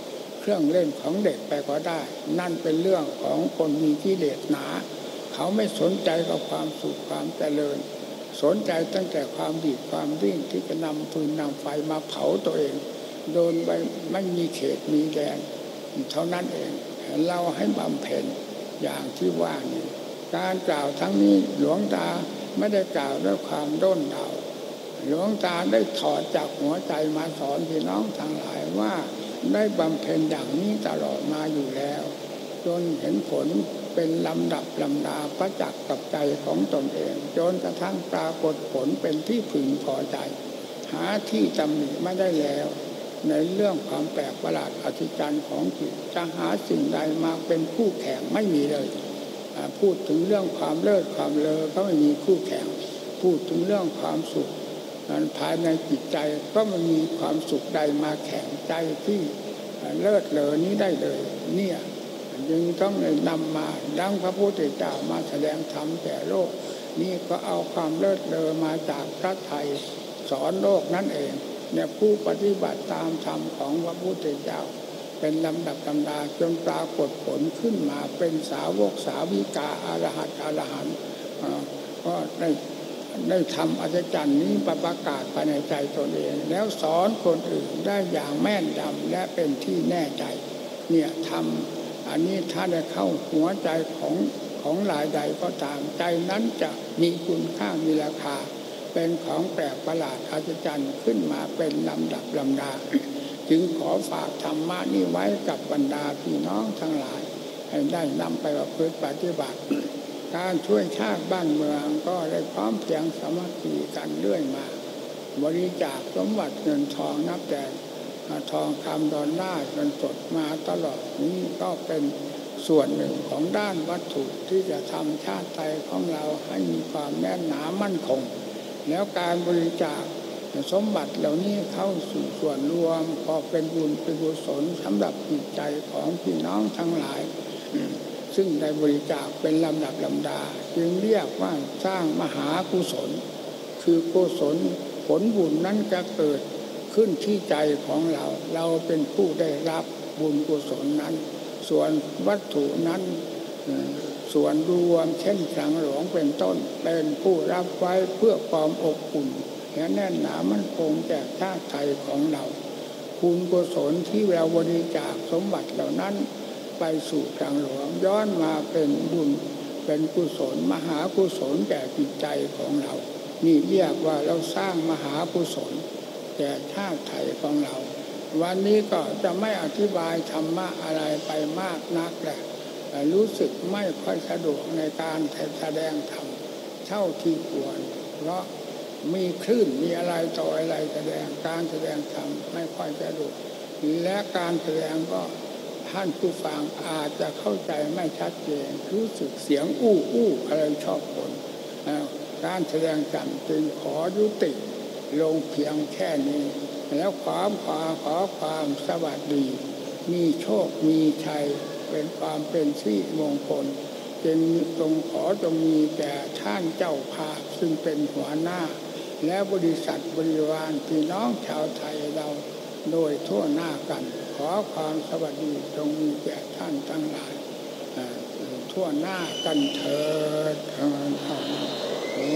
Speaker 2: รื่องเล่นของเด็กไปก็ได้นั่นเป็นเรื่องของคนมีกิเลสหนาเขาไม่สนใจกับความสุขความเจริญสนใจตั้งแต่ความดีความวิ่งที่จะนำฟืนนำไฟมาเผาตัวเองโดนไปไม่มีเขตมีแดนเท่านั้นเองเราให้บำเพ็ญอย่างที่ว่านี่การกล่าวทั้งนี้หลวงตาไม่ได้กล่าวด้วยความด้นเดาหลวงตาได้ถอดจากหัวใจมาสอนพี่น้องทั้งหลายว่าได้บำเพ็ญอย่างนี้ตลอดมาอยู่แล้วจนเห็นผลเป็นลำดับลำดาประจักษ์กับใจของตนเองจนกระทั่งปรากฏผลเป็นที่พึงพอใจหาที่ตำหนิไม่ได้แล้วในเรื่องความแปลกประหลาดอัศจรรย์ของจิตจะหาสิ่งใดมาเป็นคู่แข่งไม่มีเลยพูดถึงเรื่องความเลิศความเลอก็ไม่มีคู่แข่งพูดถึงเรื่องความสุขภายในจิตใจก็ไม่มีความสุขใดมาแข่งใจที่เลิศเลอนี้ได้เลยเนี่ยจึงต้องเลยนำมาดังพระพุทธเจ้ามาแสดงธรรมแก่โลกนี่ก็เอาความเลิศเลอมาจากพระไตรสอนโลกนั่นเองเนี่ยผู้ปฏิบัติตามธรรมของพระพุทธเจ้าเป็นลำดับลำดาจนปรากฏผลขึ้นมาเป็นสาวกสาวิกาอรหัตอรหันต์ก็ได้ได้ทำอัศจรรย์นี้ประกาศภายในใจตนเองแล้วสอนคนอื่นได้อย่างแม่นยำและเป็นที่แน่ใจเนี่ยทำอันนี้ถ้าได้เข้าหัวใจของของหลายใดก็ตามใจนั้นจะมีคุณค่ามีราคาเป็นของแปลกประหลาดอัศจรรย์ขึ้นมาเป็นลำดับลำดาจึงขอฝากธรรมะนี้ไว้กับบรรดาพี่น้องทั้งหลายให้ได้นำไปประพฤติปฏิบัติการช่วยชาติบ้านเมืองก็ได้พร้อมเพียงสามัคคีกันเรื่อยมาบริจาคสมบัติเงินทองนับแต่ทองคำดอลลาร์เงินสดมาตลอดนี้ก็เป็นส่วนหนึ่งของด้านวัตถุที่จะทำชาติไทยของเราให้มีความแน่นหนามั่นคงแล้วการบริจาคสมบัติเหล่านี้เข้าสู่ส่วนรวมก็เป็นบุญเป็นกุศลสำหรับจิตใจของพี่น้องทั้งหลายซึ่งได้บริจาคเป็นลำดับลำดาจึงเรียกว่าสร้างมหากุศลคือกุศลผลบุญนั้นจะเกิดขึ้นที่ใจของเราเราเป็นผู้ได้รับบุญกุศลนั้นส่วนวัตถุนั้นส่วนรวมเช่นสังหลวงเป็นต้นเป็นผู้รับไว้เพื่อความอบอุ่นและแน่นหนามั่นคงแก่ชาติไทยของเราคุณกุศลที่เราบริจาคสมบัติเหล่านั้นไปสู่สังหลวงย้อนมาเป็นบุญเป็นกุศลมหากุศลแก่จิตใจของเรานี่เรียกว่าเราสร้างมหากุศลแก่ชาติไทยของเราวันนี้ก็จะไม่อธิบายธรรมะอะไรไปมากนักแหละรู้สึกไม่ค่อยสะดวกในการแสดงธรรมเท่าที่ควรเพราะมีคลื่นมีอะไรต่ออะไรแสดงการแสดงธรรมไม่ค่อยสะดวกและการแสดงก็ท่านผู้ฟังอาจจะเข้าใจไม่ชัดเจนรู้สึกเสียงอู้อู้อะไรชอบคนการแสดงธรรมจึงขอยุติลงเพียงแค่นี้แล้วความขอขอความสวัสดีมีโชคมีชัยเป็นความเป็นสิริมงคลจึงตรงขอจงมีแก่ท่านเจ้าภาพซึ่งเป็นหัวหน้าและบริษัทบริวารพี่น้องชาวไทยเราโดยทั่วหน้ากันขอความสวัสดีจงมีแก่ท่านทั้งหลายทั่วหน้ากันเถิดโอ้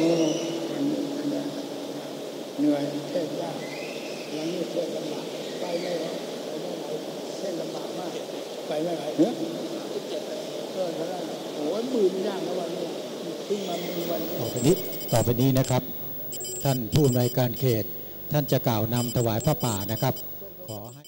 Speaker 2: เหนื่อยเทศยากแล้วนี่เทศลำบากไปไม่ไหวไปไม่ไหวเทศลำบากมากไปไม่ไหวเฮ้ยเออแล้วโอ้ยมือยากนะวันนี้ขึ้นมามือวันนี้ต่อไปนี้ต่อไปนี้นะครับท่านผู้อำนวยการเขตท่านจะกล่าวนำถวายพระป่านะครับขอให้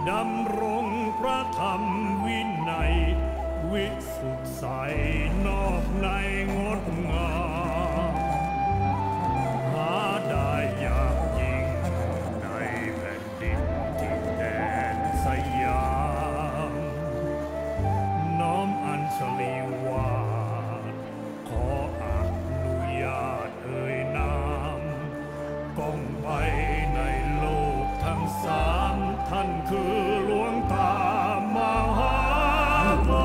Speaker 8: ดำรงพระธรรมวินัยวิสุทธิใสนอกในงดงามหาได้ยากยิ่งในแผ่นดินที่แดนสยามน้อมอัญชลีวาดขออนุญาตเอ่ยนามก้องไปในโลกทั้งสามท่านคือหลวงตามหาบั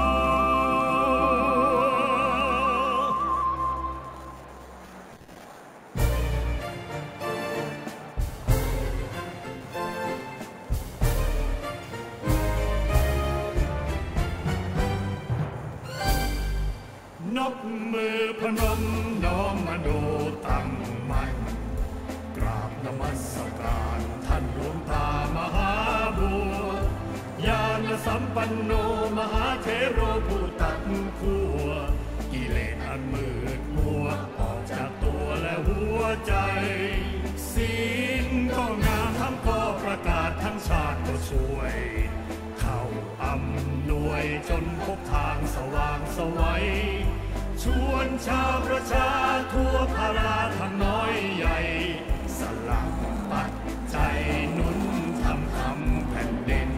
Speaker 8: วนบมือพนมน้อมมโนตั้งมั่นกราบนมัสการท่านหลวงตามหาบัวญาณสัมปันโนมหาเถโรผู้ตัดขั้วกิเลสอันมืดมัวออกจากตัวและหัวใจศีลก็งามทั้งก็ประกาศทั้งชาติก็ช่วยเข้าอำนวยจนพบทางสว่างไสวชวนชาวประชาทั่วภาราทั้งน้อยใหญ่สลักปัจจัยหนุนทำคำแผ่นดิน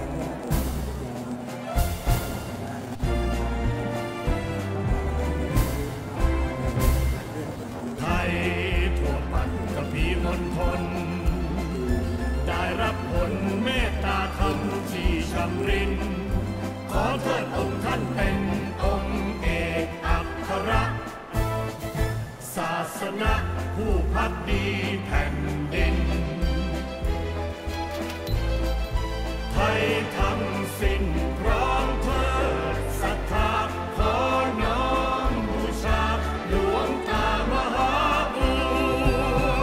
Speaker 8: ไทยทั่วปัตตภีมณฑลได้รับผลเมตตาธรรมที่ชำรินขอเทิดองค์ท่านเป็นองค์เอกอัครศาสนาผู้พักดีแผ่นดินไทยทั้งสิ้นพร้อมเทิดศรัทธาขอน้อมบูชาหลวงตามหาบัว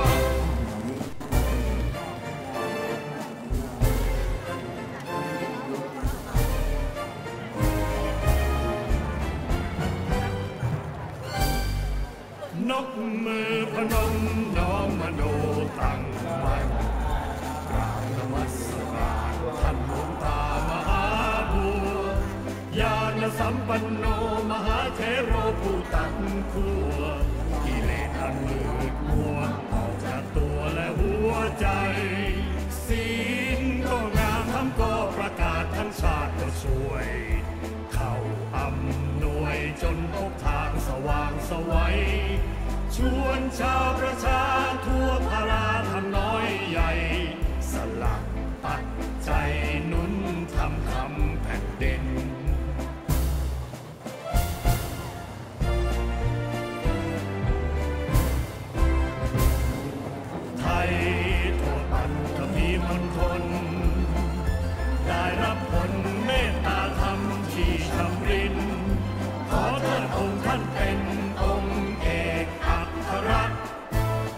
Speaker 8: นกมือพนมน้อมมโนตั้งมั่นกราบนมัสการท่านหลวงตามหาบัวญาณสัมปันโนมหาเถโรผู้ตัดขั้วกิเลสอันมืดมัวออกจากตัวและหัวใจศีลก็งามทั้งก็ประกาศทั้งชาติก็ช่วยเข้าอำนวยจนพบทางสว่างไสวชวนชาวประชาทั่วภาราทั้งน้อยใหญ่สลักปัจจัยหนุนทำคำแผ่นดินไทยทั่วปัตตภีมณฑลได้รับผลเมตตาธรรมที่ชำรินขอเทิดองค์ท่านเป็นองค์เอกอัคร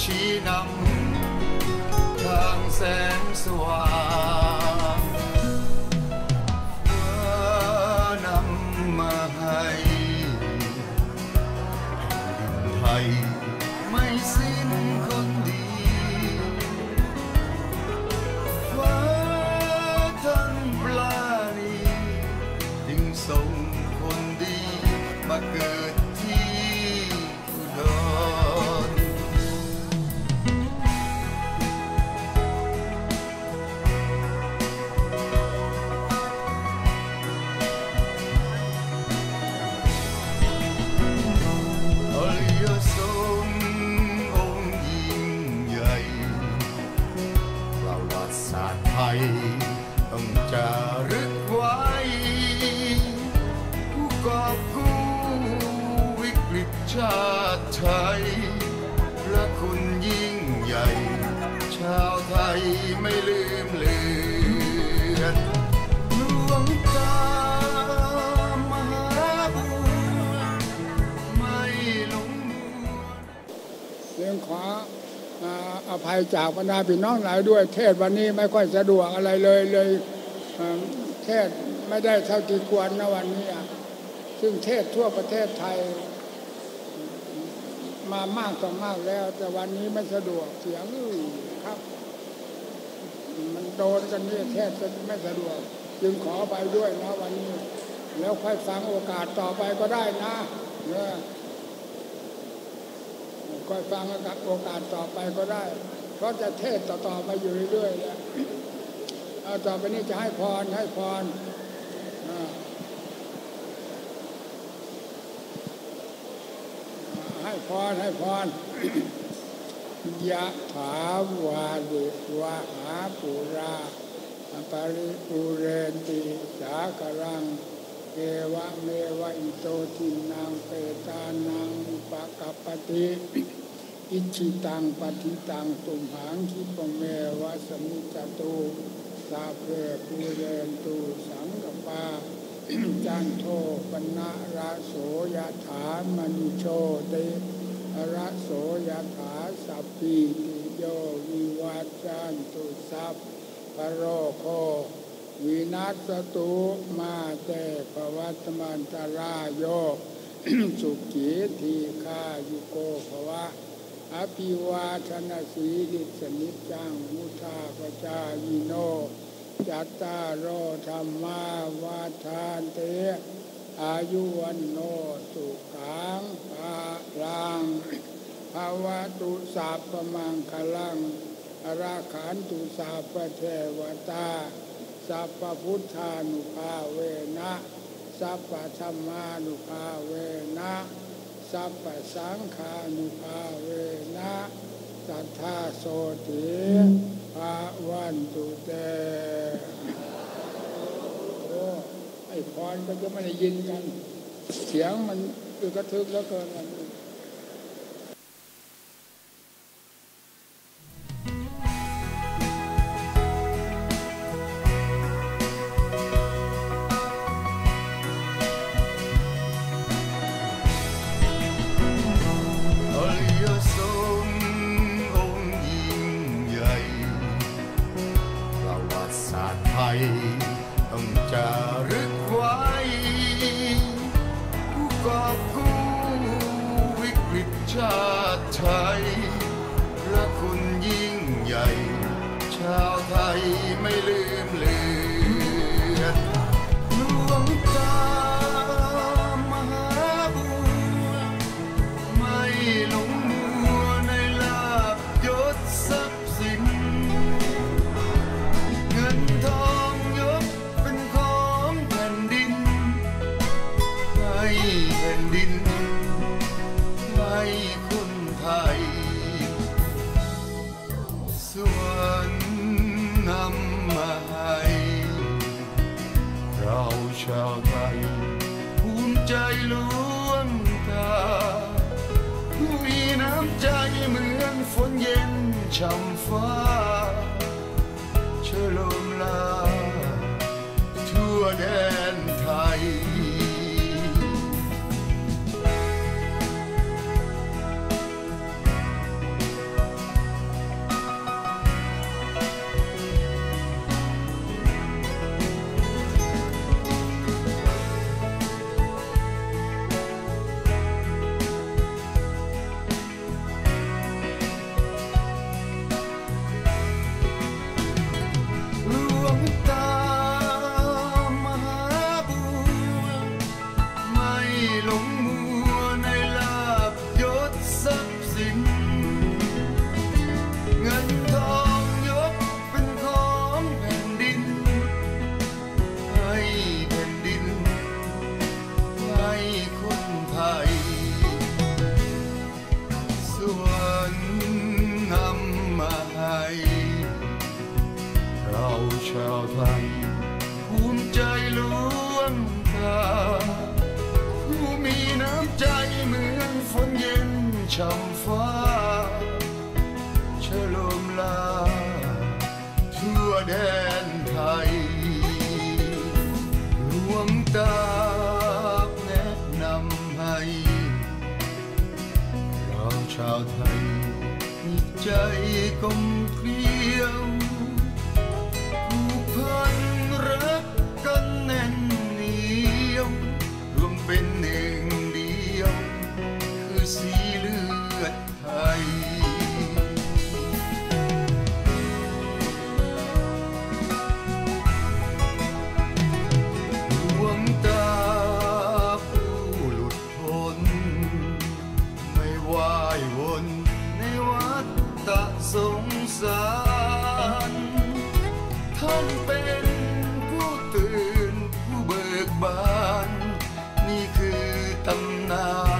Speaker 9: ชี้นำทางแสงสว่างฟ้านำมาให้แผ่นดินไทยไม่สิ้นคนดีฟ้าท่านปราณีจึงส่งคนดีมาเกิดที่อุดรอริยสงฆ์องค์ยิ่งใหญ่ประวัติศาสตร์ไทยต้องจารึกไว้ผู้กอบกู้วิกฤตชาติไทยพระคุณยิ่งใหญ่ชาวไทยไม่ลืมเลือนหลวงตามหาบัวไม่หลงมัว
Speaker 2: เรื่องขออภัยจากบรรดาพี่น้องหลายด้วยเทศวันนี้ไม่ค่อยสะดวกอะไรเลยเลยเทศไม่ได้เท่าที่ควรนะวันนี้ซึ่งเทศทั่วประเทศไทยมามากต่อมากแล้วแต่วันนี้ไม่สะดวกเสียงครับมันโดนกันนี่เทศไม่สะดวกจึงขอไปด้วยนะวันนี้แล้วค่อยฟังโอกาสต่อไปก็ได้นะเนี่ยค่อยฟังโอกาสต่อไปก็ได้เพราะจะเทศต่อๆไปอยู่เรื่อยๆเนี่ยเอาต่อไปนี้จะให้พรให้พรให้พรให้พรยะถาวาริวะหาปุราปริปุเรนติสากรังเอวะเมวะอิโตทินังเปตานังอุปกัปปติอิชิตังปฏิตังตุมหังคิปเมวะสมิจตุสาเพปุเรนตุสังกปาจันโทปนะระโสยถามณิโชติระโสยถาสัพพิติโยวิวัจจันตุสัพพโรโควินัสตุมาเตภวัตมันตรายโยสุขีทีฆายุโกภวะอภิวาทนาสีลิสนิจังมุทาปจายิโนจัตตารโอธรรมาวาทานเตอายุวันโนสุขังภาลังภาวะตุสัพพมังคลังอราขันตุสัพพเทวตาสัพพพุทธานุภาเวนะสัพพธัมมานุภาเวนะสัพพสังฆานุภาเวนะสัทธาโสติภาวันตุเตโอ้ไอ้พรก็จะไม่ได้ยินกันเสียงมันคือกระทึกแล้วเกินกัน
Speaker 9: ต้องจารึกไว้ผู้กอบกู้วิกฤตชาติไทยพระคุณยิ่งใหญ่ชาวไทยไม่ลืมเลือนหลวงตามหาบัวไม่หลงมัวในลาภยศทรัพย์สินเงินทองยศเป็นของแผ่นดินให้แผ่นดินให้คนไทยส่วนนำมาให้เราชาวไทยภูมิใจล้วนตามีน้ำใจเหมือนฝนเย็นช่ำฟ้าเชโลมลาทั่วแดนไทยช่ำฟ้าเฉลิมลาทั่วแดนไทยหลวงตาแนะนำให้เราชาวไทยมีใจกลมเกลียวผูกพันรักกันแน่นเหนียวรวมเป็นหนึ่งเดียวคือสีเลือดไทยดวงตาผู้หลุดพ้นไม่ว่ายวนในวัฏสงสารท่านเป็นผู้ตื่นผู้เบิกบานนี่คือตำนาน